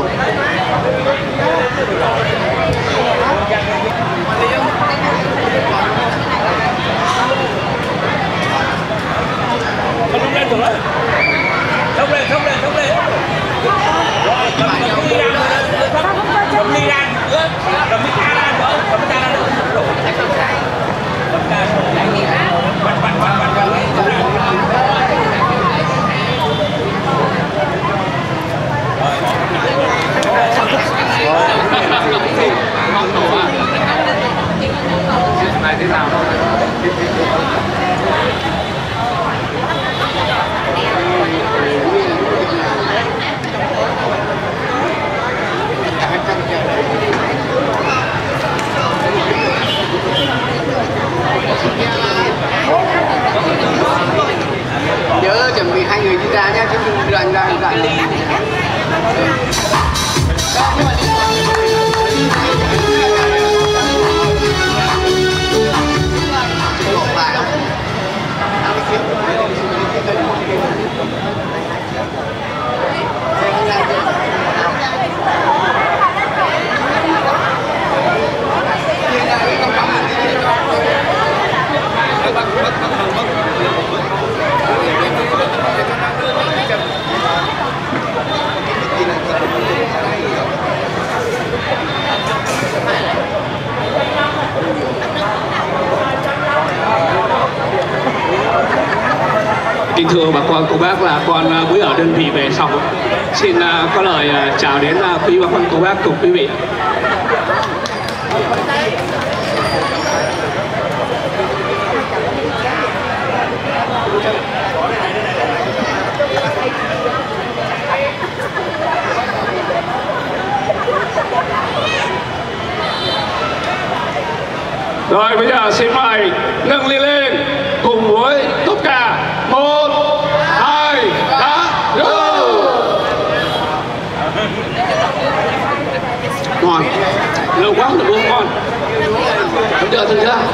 Nhớ chuẩn bị hai người đi ra nhé, chứ đừng đoạn. Kính thưa bà con cô bác, là con mới ở đơn vị về xong, xin có lời chào đến quý bà con cô bác cùng quý vị. Rồi bây giờ xin mời nâng ly lên cùng với tất cả 1, 2, 3, go. Ngon, lâu quá không được uống ngon. Thử chưa, thử chưa?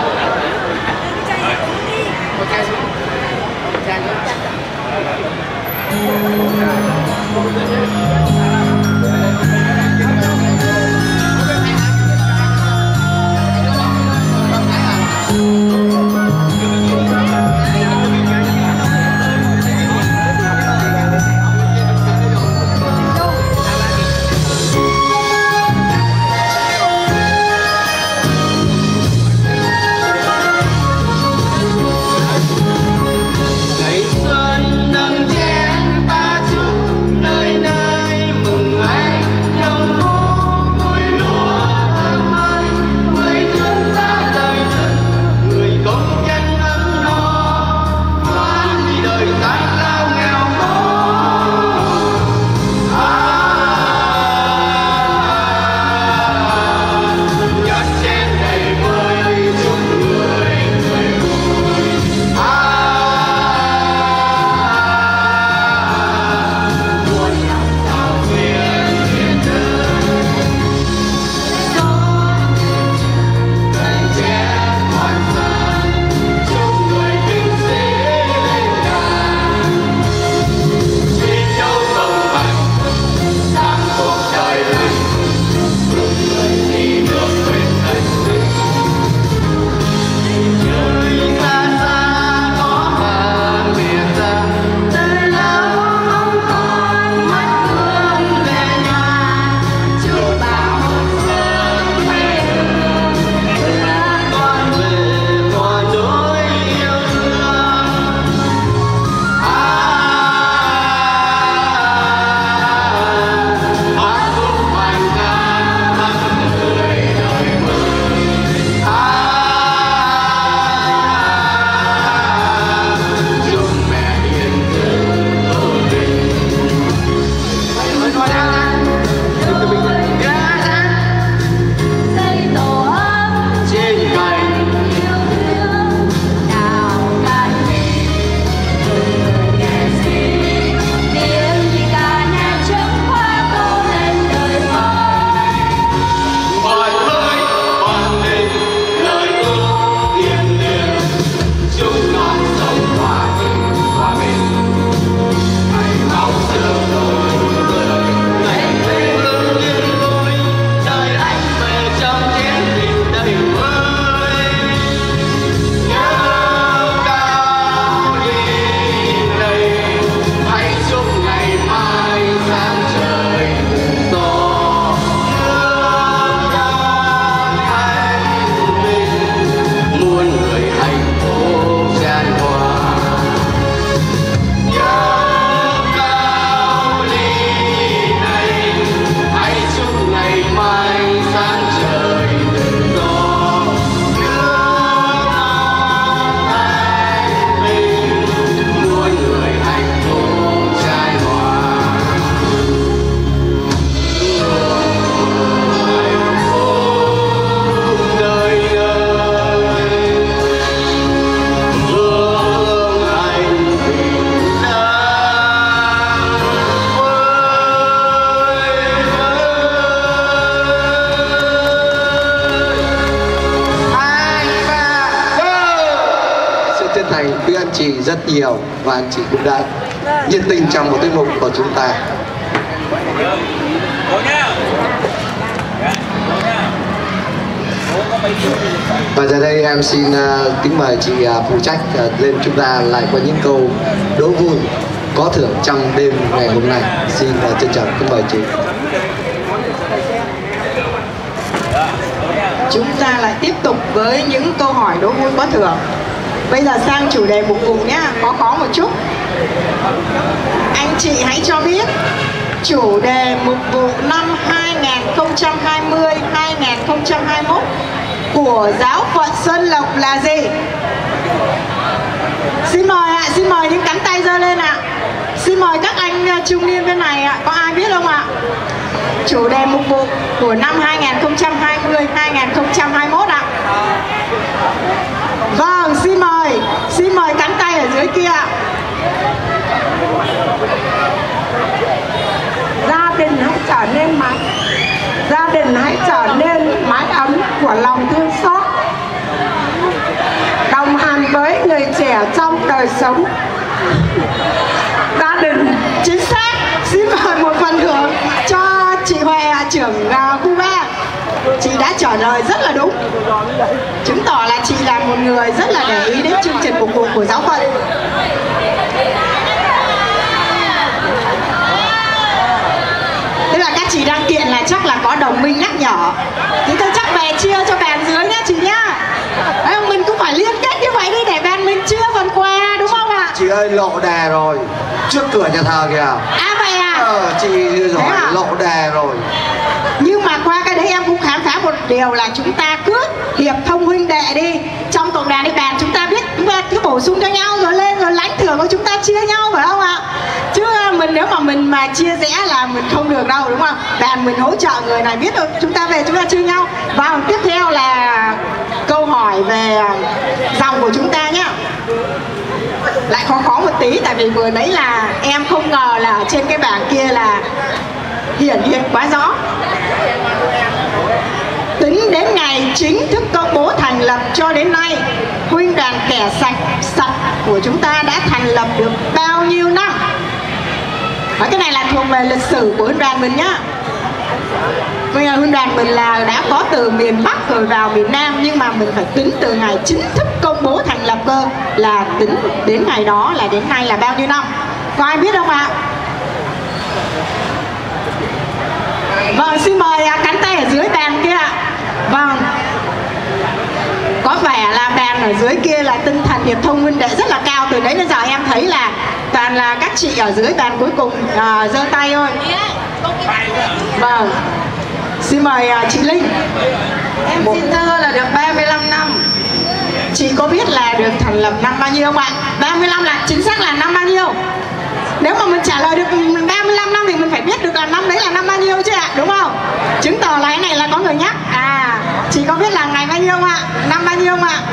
quý anh chị rất nhiều và anh chị cũng đã nhiệt tình trong một tiết mục của chúng ta. Và giờ đây em xin kính mời chị phụ trách lên chúng ta lại qua những câu đố vui có thưởng trong đêm ngày hôm nay. Xin trân trọng kính mời chị. Chúng ta lại tiếp tục với những câu hỏi đố vui có thưởng. Bây giờ sang chủ đề mục vụ nhé, khó một chút. Anh chị hãy cho biết chủ đề mục vụ năm 2020-2021 của giáo phận Xuân Lộc là gì? Xin mời ạ, xin mời những cánh tay giơ lên ạ. Xin xin mời các anh trung niên bên này ạ. Có ai biết không ạ? Chủ đề mục vụ của năm 2020-2021 ạ. Vâng, xin mời cánh tay ở dưới kia ạ. Gia đình hãy trở nên mái ấm của lòng thương xót, đồng hành với người trẻ trong đời sống. Gia đình chính xác. Xin mời một phần thưởng cho chị Huệ, trưởng khu 3. Chị đã trả lời rất là đúng, chứng tỏ là chị là một người rất là để ý đến chương trình phục vụ của giáo phận. Tức là các chị đang kiện là chắc là có đồng minh nhắc nhở, thì tôi chắc về chia cho bàn dưới nhá chị nhá. Đấy, mình cũng phải liên kết như vậy đi để bàn mình chia phần quà, đúng không ạ? Chị ơi, lộ đề rồi, trước cửa nhà thờ kìa. À vậy à? Chị rồi, lộ đề rồi. Nhưng mà qua cái đấy em cũng khám phá một điều là chúng ta cứ hiệp thông huynh đệ đi, trong cộng đoàn đi bàn chúng ta biết, chúng ta cứ bổ sung cho nhau rồi lên rồi lãnh thưởng của chúng ta chia nhau, phải không ạ? Chứ nếu mà mình mà chia rẽ là mình không được đâu, đúng không? Bàn mình hỗ trợ người này biết rồi, chúng ta về chúng ta chia nhau. Và tiếp theo là câu hỏi về dòng của chúng ta nhá. Lại khó một tí, tại vì vừa nãy là em không ngờ là trên cái bảng kia là hiển hiện quá rõ. Tính đến ngày chính thức công bố thành lập cho đến nay, huynh đoàn kẻ sạch của chúng ta đã thành lập được bao nhiêu năm? Và cái này là thuộc về lịch sử của huynh đoàn mình nhá. Bây giờ huynh đoàn mình là đã có từ miền Bắc rồi vào miền Nam, nhưng mà mình phải tính từ ngày chính thức công bố thành lập cơ, là tính đến ngày đó là đến nay là bao nhiêu năm? Có ai biết không ạ? Vâng, xin mời cánh tay ở dưới bàn kia ạ. Vâng, có vẻ là bàn ở dưới kia là tinh thần hiệp thông huynh đệ rất là cao. Từ đấy đến giờ em thấy là toàn là các chị ở dưới bàn cuối cùng giơ tay thôi. Vâng, xin mời chị Linh. Em xin thưa là được 35 năm. Chị có biết là được thành lập năm bao nhiêu không ạ? 35 là chính xác là năm bao nhiêu? Nếu mà mình trả lời được 35 năm thì mình phải biết được là năm đấy là năm bao nhiêu chứ ạ, đúng không? Chứng tỏ là cái này là có người nhắc. À, chị có biết là ngày bao nhiêu không ạ? Năm bao nhiêu không ạ?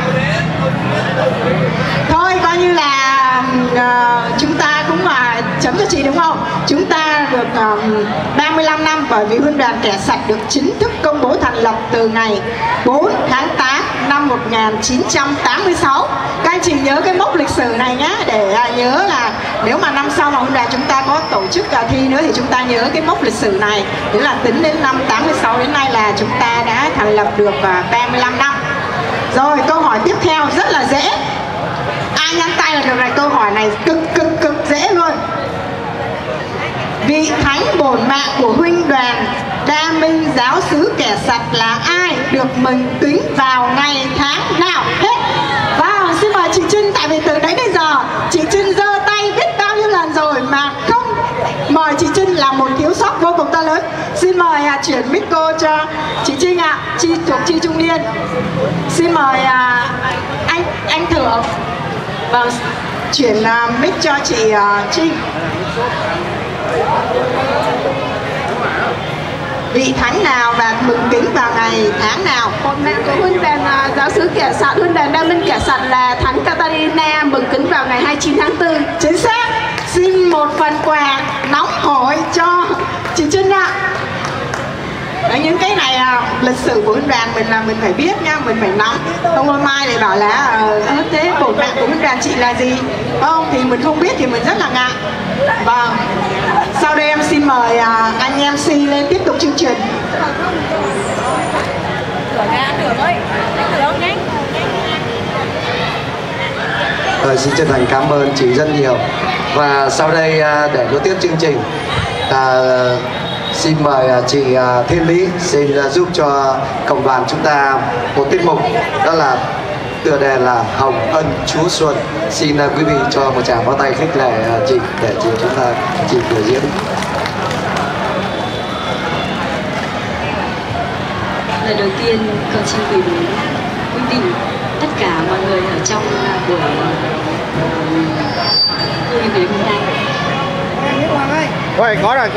Thôi coi như là chúng ta cũng chấm cho chị, đúng không? Chúng ta được 35 năm, bởi vì huynh đoàn kẻ sạch được chính thức công bố thành lập từ ngày 4 tháng 8 năm 1986. Các anh chị nhớ cái mốc lịch sử này nhé, để nhớ là nếu mà năm sau mà huynh đoàn chúng ta có tổ chức thi nữa thì chúng ta nhớ cái mốc lịch sử này. Tức là tính đến năm 86 đến nay là chúng ta đã thành lập được 35 năm. Rồi câu hỏi tiếp theo rất là dễ. Ai nhắn tay là được này, câu hỏi này cực dễ luôn. Vị thánh bổn mạng của huynh đoàn Đa Minh giáo xứ kẻ sạch là ai, được mừng kính vào ngày tháng nào? Hết. Wow, xin mời chị Trinh, tại vì từ đấy đến giờ chị Trinh giơ tay biết bao nhiêu lần rồi mà không mời chị Trinh là một thiếu sót vô cùng to lớn. Xin mời chuyển micro cho chị Trinh ạ, chi thuộc chi trung niên. Xin mời anh Thưởng. Vâng, chuyển mic cho chị Trinh. Vị thánh nào và mừng kính vào ngày tháng nào? Bổn mạng của huynh đoàn giáo xứ kẻ sạch, huynh đoàn Đa Minh kẻ sạch là thánh Catarina, mừng kính vào ngày 29 tháng 4. Chính xác. Xin một phần quà nóng hổi cho chị Trinh ạ. Đấy, những cái này lịch sử của huynh đoàn mình là mình phải biết nha, mình phải nắm. Không hôm mai lại bảo là thế bổn mạng của huynh đoàn chị là gì, không thì mình không biết thì mình rất là ngại. Vâng, sau đây em xin mời anh MC lên tiếp tục chương trình. Xin chân thành cảm ơn chị rất nhiều. Và sau đây để nối tiếp chương trình, xin mời chị Thiên Lý xin giúp cho cộng đoàn chúng ta một tiết mục, đó là tựa đề là Hồng Ân Chúa Xuân. Xin quý vị cho một tràng pháo tay khích lệ chị để chị biểu diễn. Lời đầu tiên con xin gửi đến quý vị, tất cả mọi người ở trong buổi vui ngày hôm nay. Rồi, có rồi.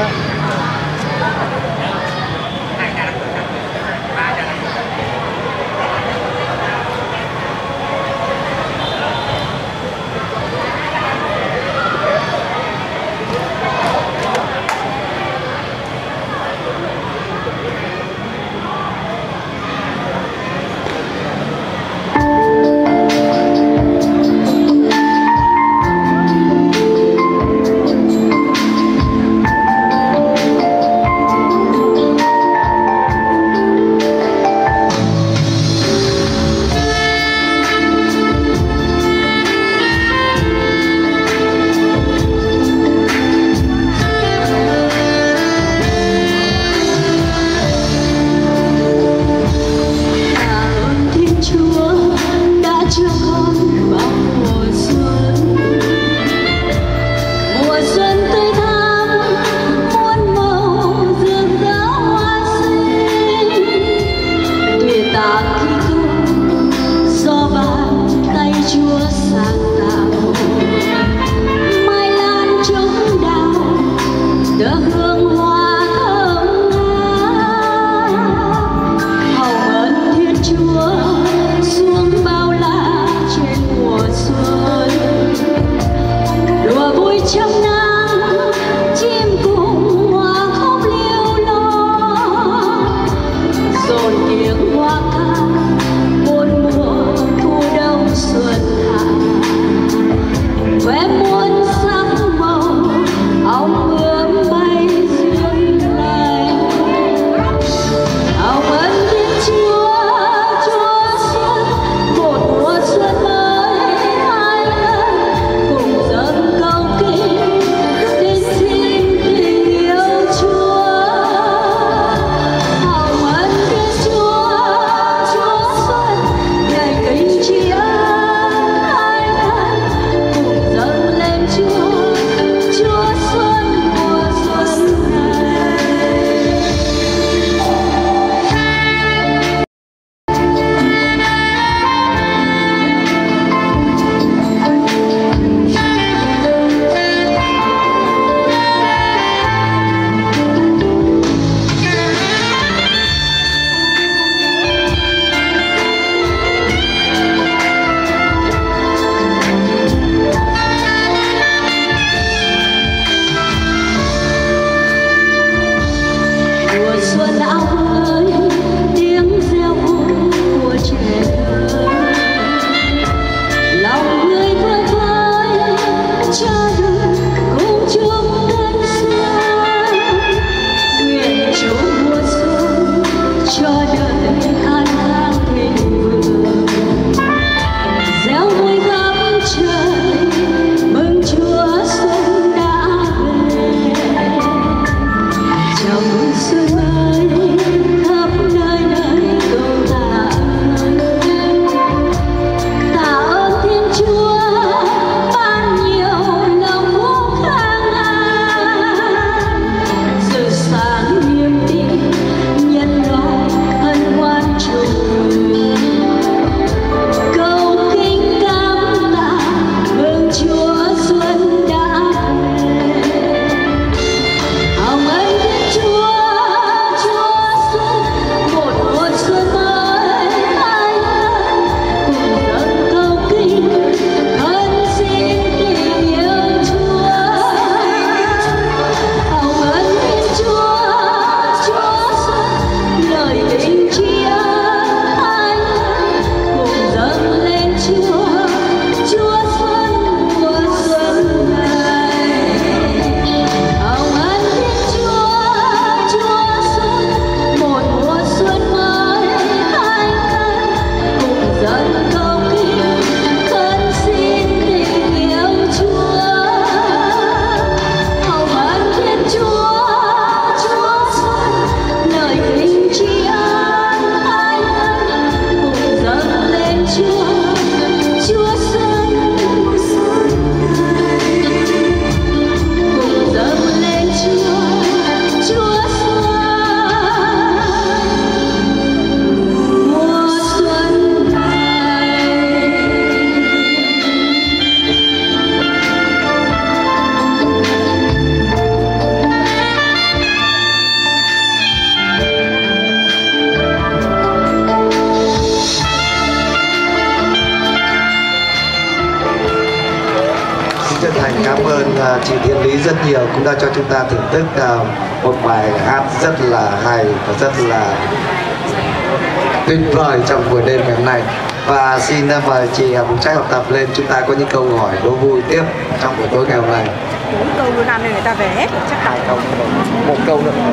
thành cảm ơn chị Thiên Lý rất nhiều, cũng đã cho chúng ta thưởng thức một bài hát rất là hay và rất là tuyệt vời trong buổi đêm ngày hôm nay. Và xin mời chị phụ trách học tập lên, chúng ta có những câu hỏi đố vui tiếp trong buổi tối ngày hôm nay. 4 câu luôn ăn người ta về hết chắc là một câu nữa.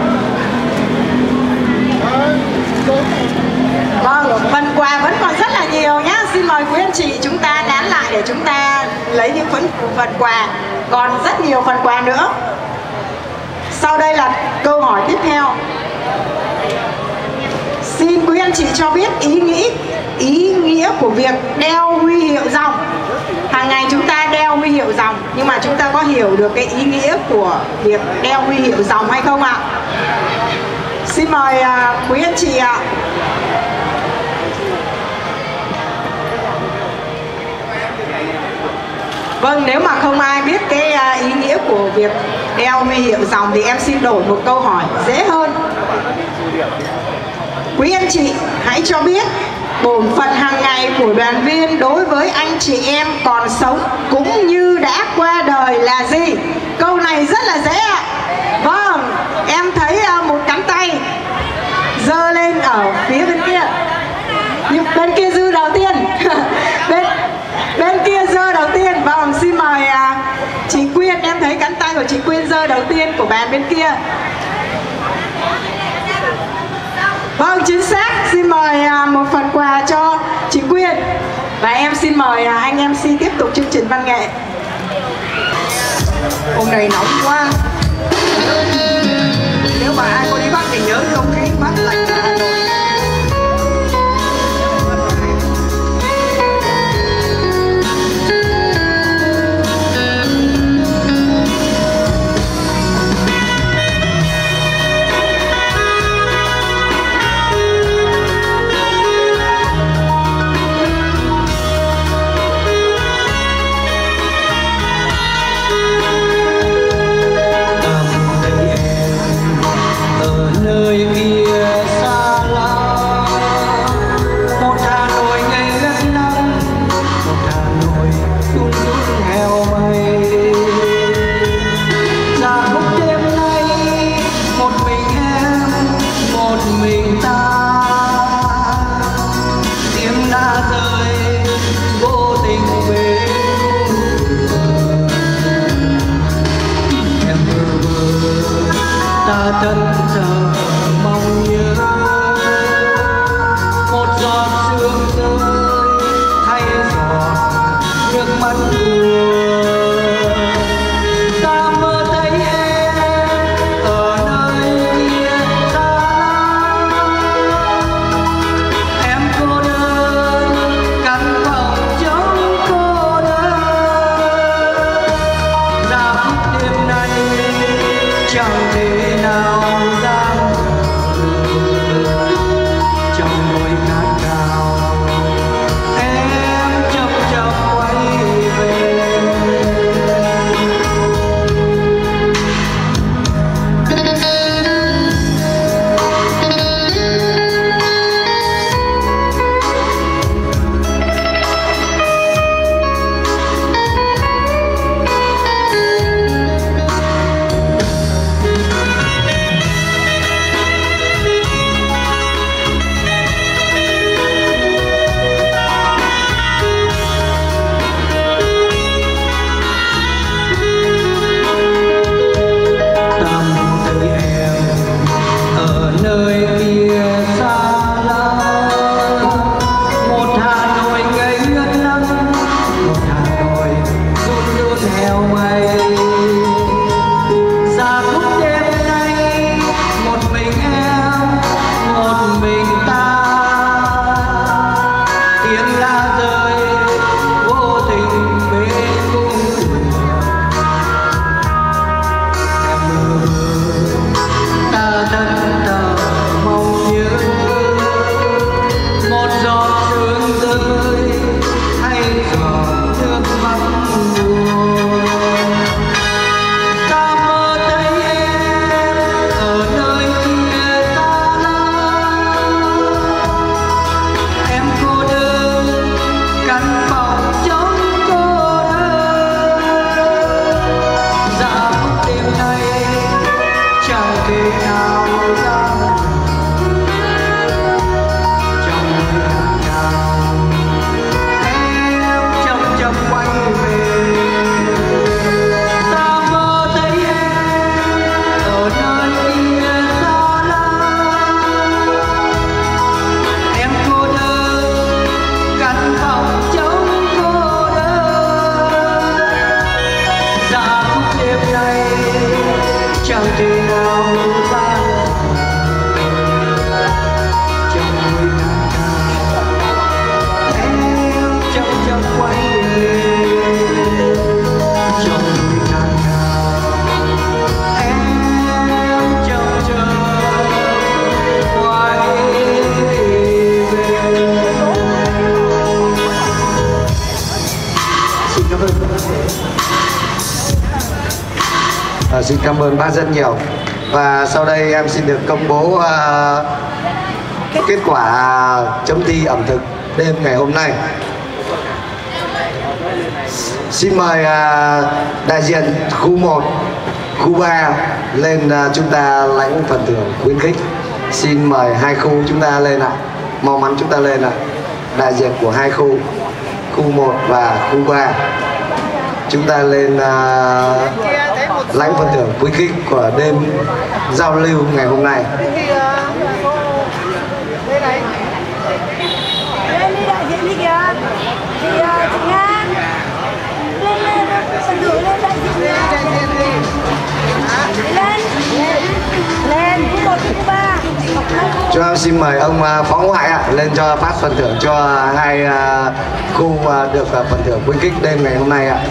Vâng, phần quà vẫn còn rất là nhiều nhá. Xin mời quý anh chị chúng ta nán lại để chúng ta lấy những phần quà. Còn rất nhiều phần quà nữa. Sau đây là câu hỏi tiếp theo. Xin quý anh chị cho biết ý nghĩa của việc đeo huy hiệu dòng. Hàng ngày chúng ta đeo huy hiệu dòng, nhưng mà chúng ta có hiểu được cái ý nghĩa của việc đeo huy hiệu dòng hay không ạ? Xin mời quý anh chị ạ. Vâng, nếu mà không ai biết cái ý nghĩa của việc đeo huy hiệu dòng thì em xin đổi một câu hỏi dễ hơn. Quý anh chị hãy cho biết bổn phận hàng ngày của đoàn viên đối với anh chị em còn sống cũng như đã qua đời là gì? Câu này rất là dễ ạ. Vâng, em thấy một cánh tay giơ lên ở phía bên kia. Nhưng bên kia giơ đầu tiên. bên kia giơ đầu tiên. Vâng, xin mời chị Quyên, em thấy cánh tay của chị Quyên giơ đầu tiên của bàn bên kia. Vâng, chính xác. Xin mời một phần quà cho chị Quyên. Và em xin mời anh MC tiếp tục chương trình văn nghệ. Hôm nay nóng quá. Nếu mà ai có đi Bắc thì nhớ không khí Bắc lạnh là Hà Nội. Nơi kia chẳng thể nào ta trong đôi ngàn em chẳng chẳng quay về trong đôi ngàn em chẳng chẳng quay về. Xin cảm ơn. Xin cảm ơn bác rất nhiều. Và sau đây em xin được công bố kết quả chấm thi ẩm thực đêm ngày hôm nay. Xin mời đại diện khu 1, khu 3 lên chúng ta lãnh phần thưởng khuyến khích. Xin mời hai khu chúng ta lên ạ. Mau mắn chúng ta lên ạ. Đại diện của hai khu, khu 1 và khu 3. Chúng ta lên lãnh phần thưởng khuyến khích của đêm giao lưu ngày hôm nay. Lên đi đại diện đi kìa. Chị Nga. Lên phần thưởng lên đại diện. Lên khu 1 khu 3. Cho em xin mời ông Phó Ngoại ạ lên cho phát phần thưởng cho hai khu được phần thưởng khuyến khích đêm ngày hôm nay ạ.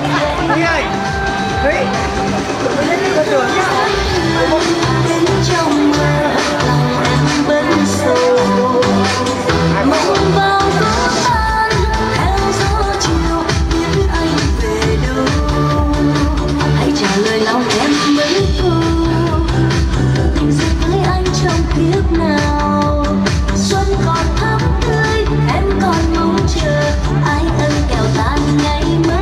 Hãy trả lời lòng em mấy câu tình sẽ với anh trong kiếp nào. Xuân còn thắm tươi em còn mong chờ ai ân kẹo tan ngày mai.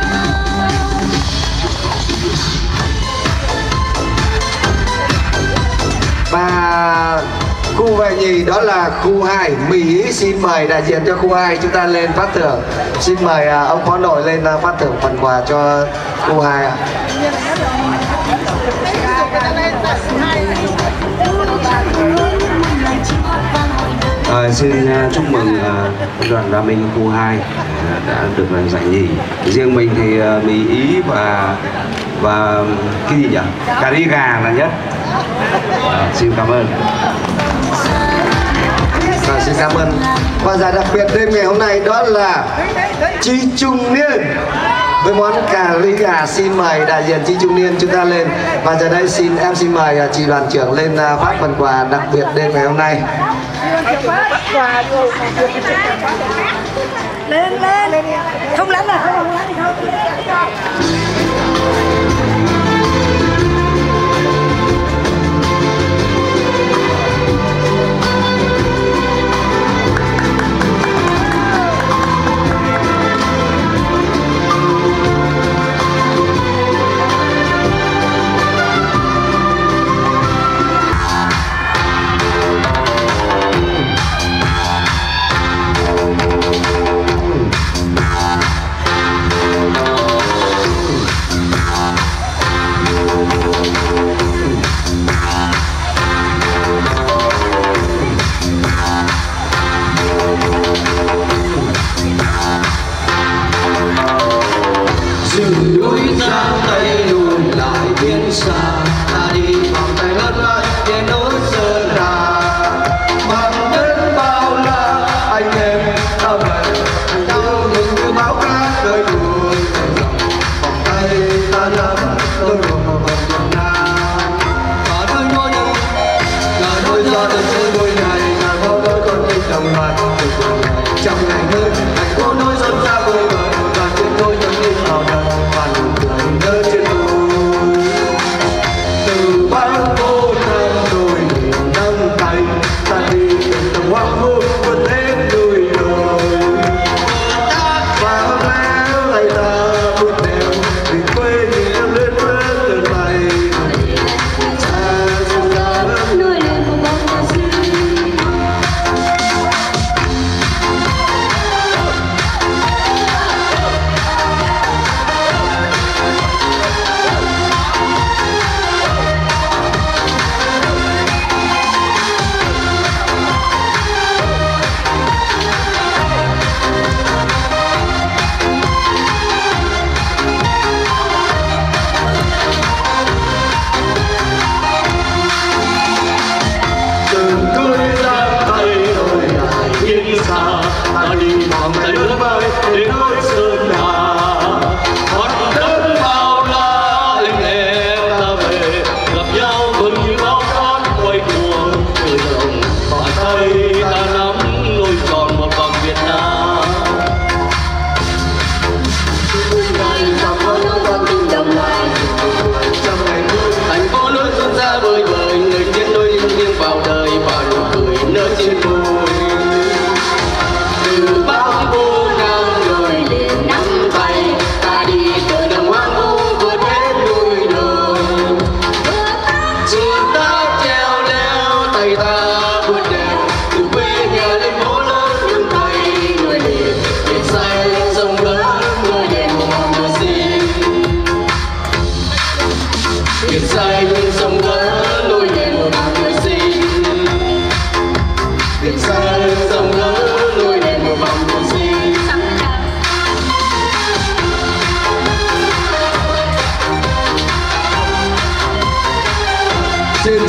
Và khu về nhì đó là khu 2 Mỹ. Xin mời đại diện cho khu 2 chúng ta lên phát thưởng. Xin mời ông Phó Nội lên phát thưởng phần quà cho khu 2 ạ. Xin chúc mừng đoàn Ra Minh khu 2 đã được giải nhì. Riêng mình thì mì Ý và cái gì nhỉ? Cà ri gà là nhất. Xin cảm ơn. Xin cảm ơn. Và giải đặc biệt đêm ngày hôm nay đó là Chi Trung Niên với món cà ri gà. Xin mời đại diện Chi Trung Niên chúng ta lên. Và giờ đây em xin mời chị đoàn trưởng lên phát phần quà đặc biệt đêm ngày hôm nay. Lên không lắm là không lắm thì không.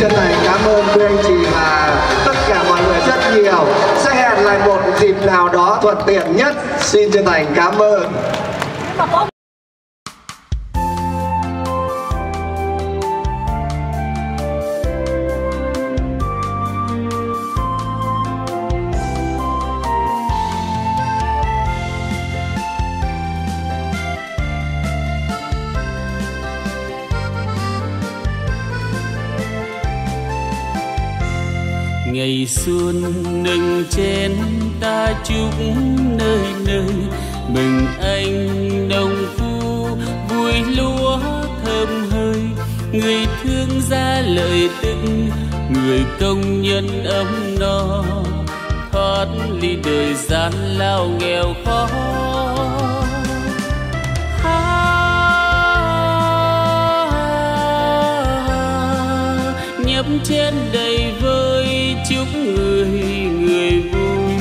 chân thành cảm ơn quý anh chị và tất cả mọi người rất nhiều. Sẽ hẹn lại một dịp nào đó thuận tiện nhất. Xin chân thành cảm ơn. Ngày xuân nâng chén ta chúc nơi nơi, mừng anh đồng phu vui lúa thơm hơi. Người thương ra lời tĩnh, người công nhân ấm no, thoát ly đời gian lao nghèo khó. Nhấp chén đầy vơi chúc người vui.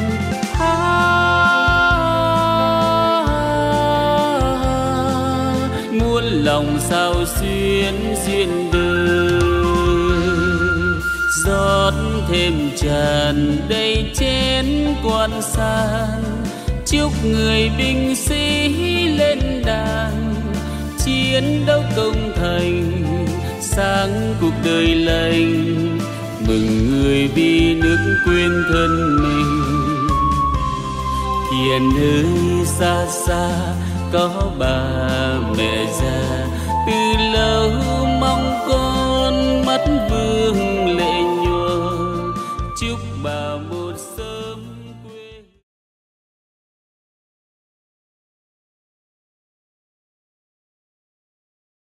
Muôn lòng sao xuyên duyên đời, rót thêm tràn đầy chén quan san. Chúc người binh sĩ lên đàn, chiến đấu công thành, sáng cuộc đời lành. Mừng người vì nước quên thân mình. Hiền ơi xa xa có bà mẹ già,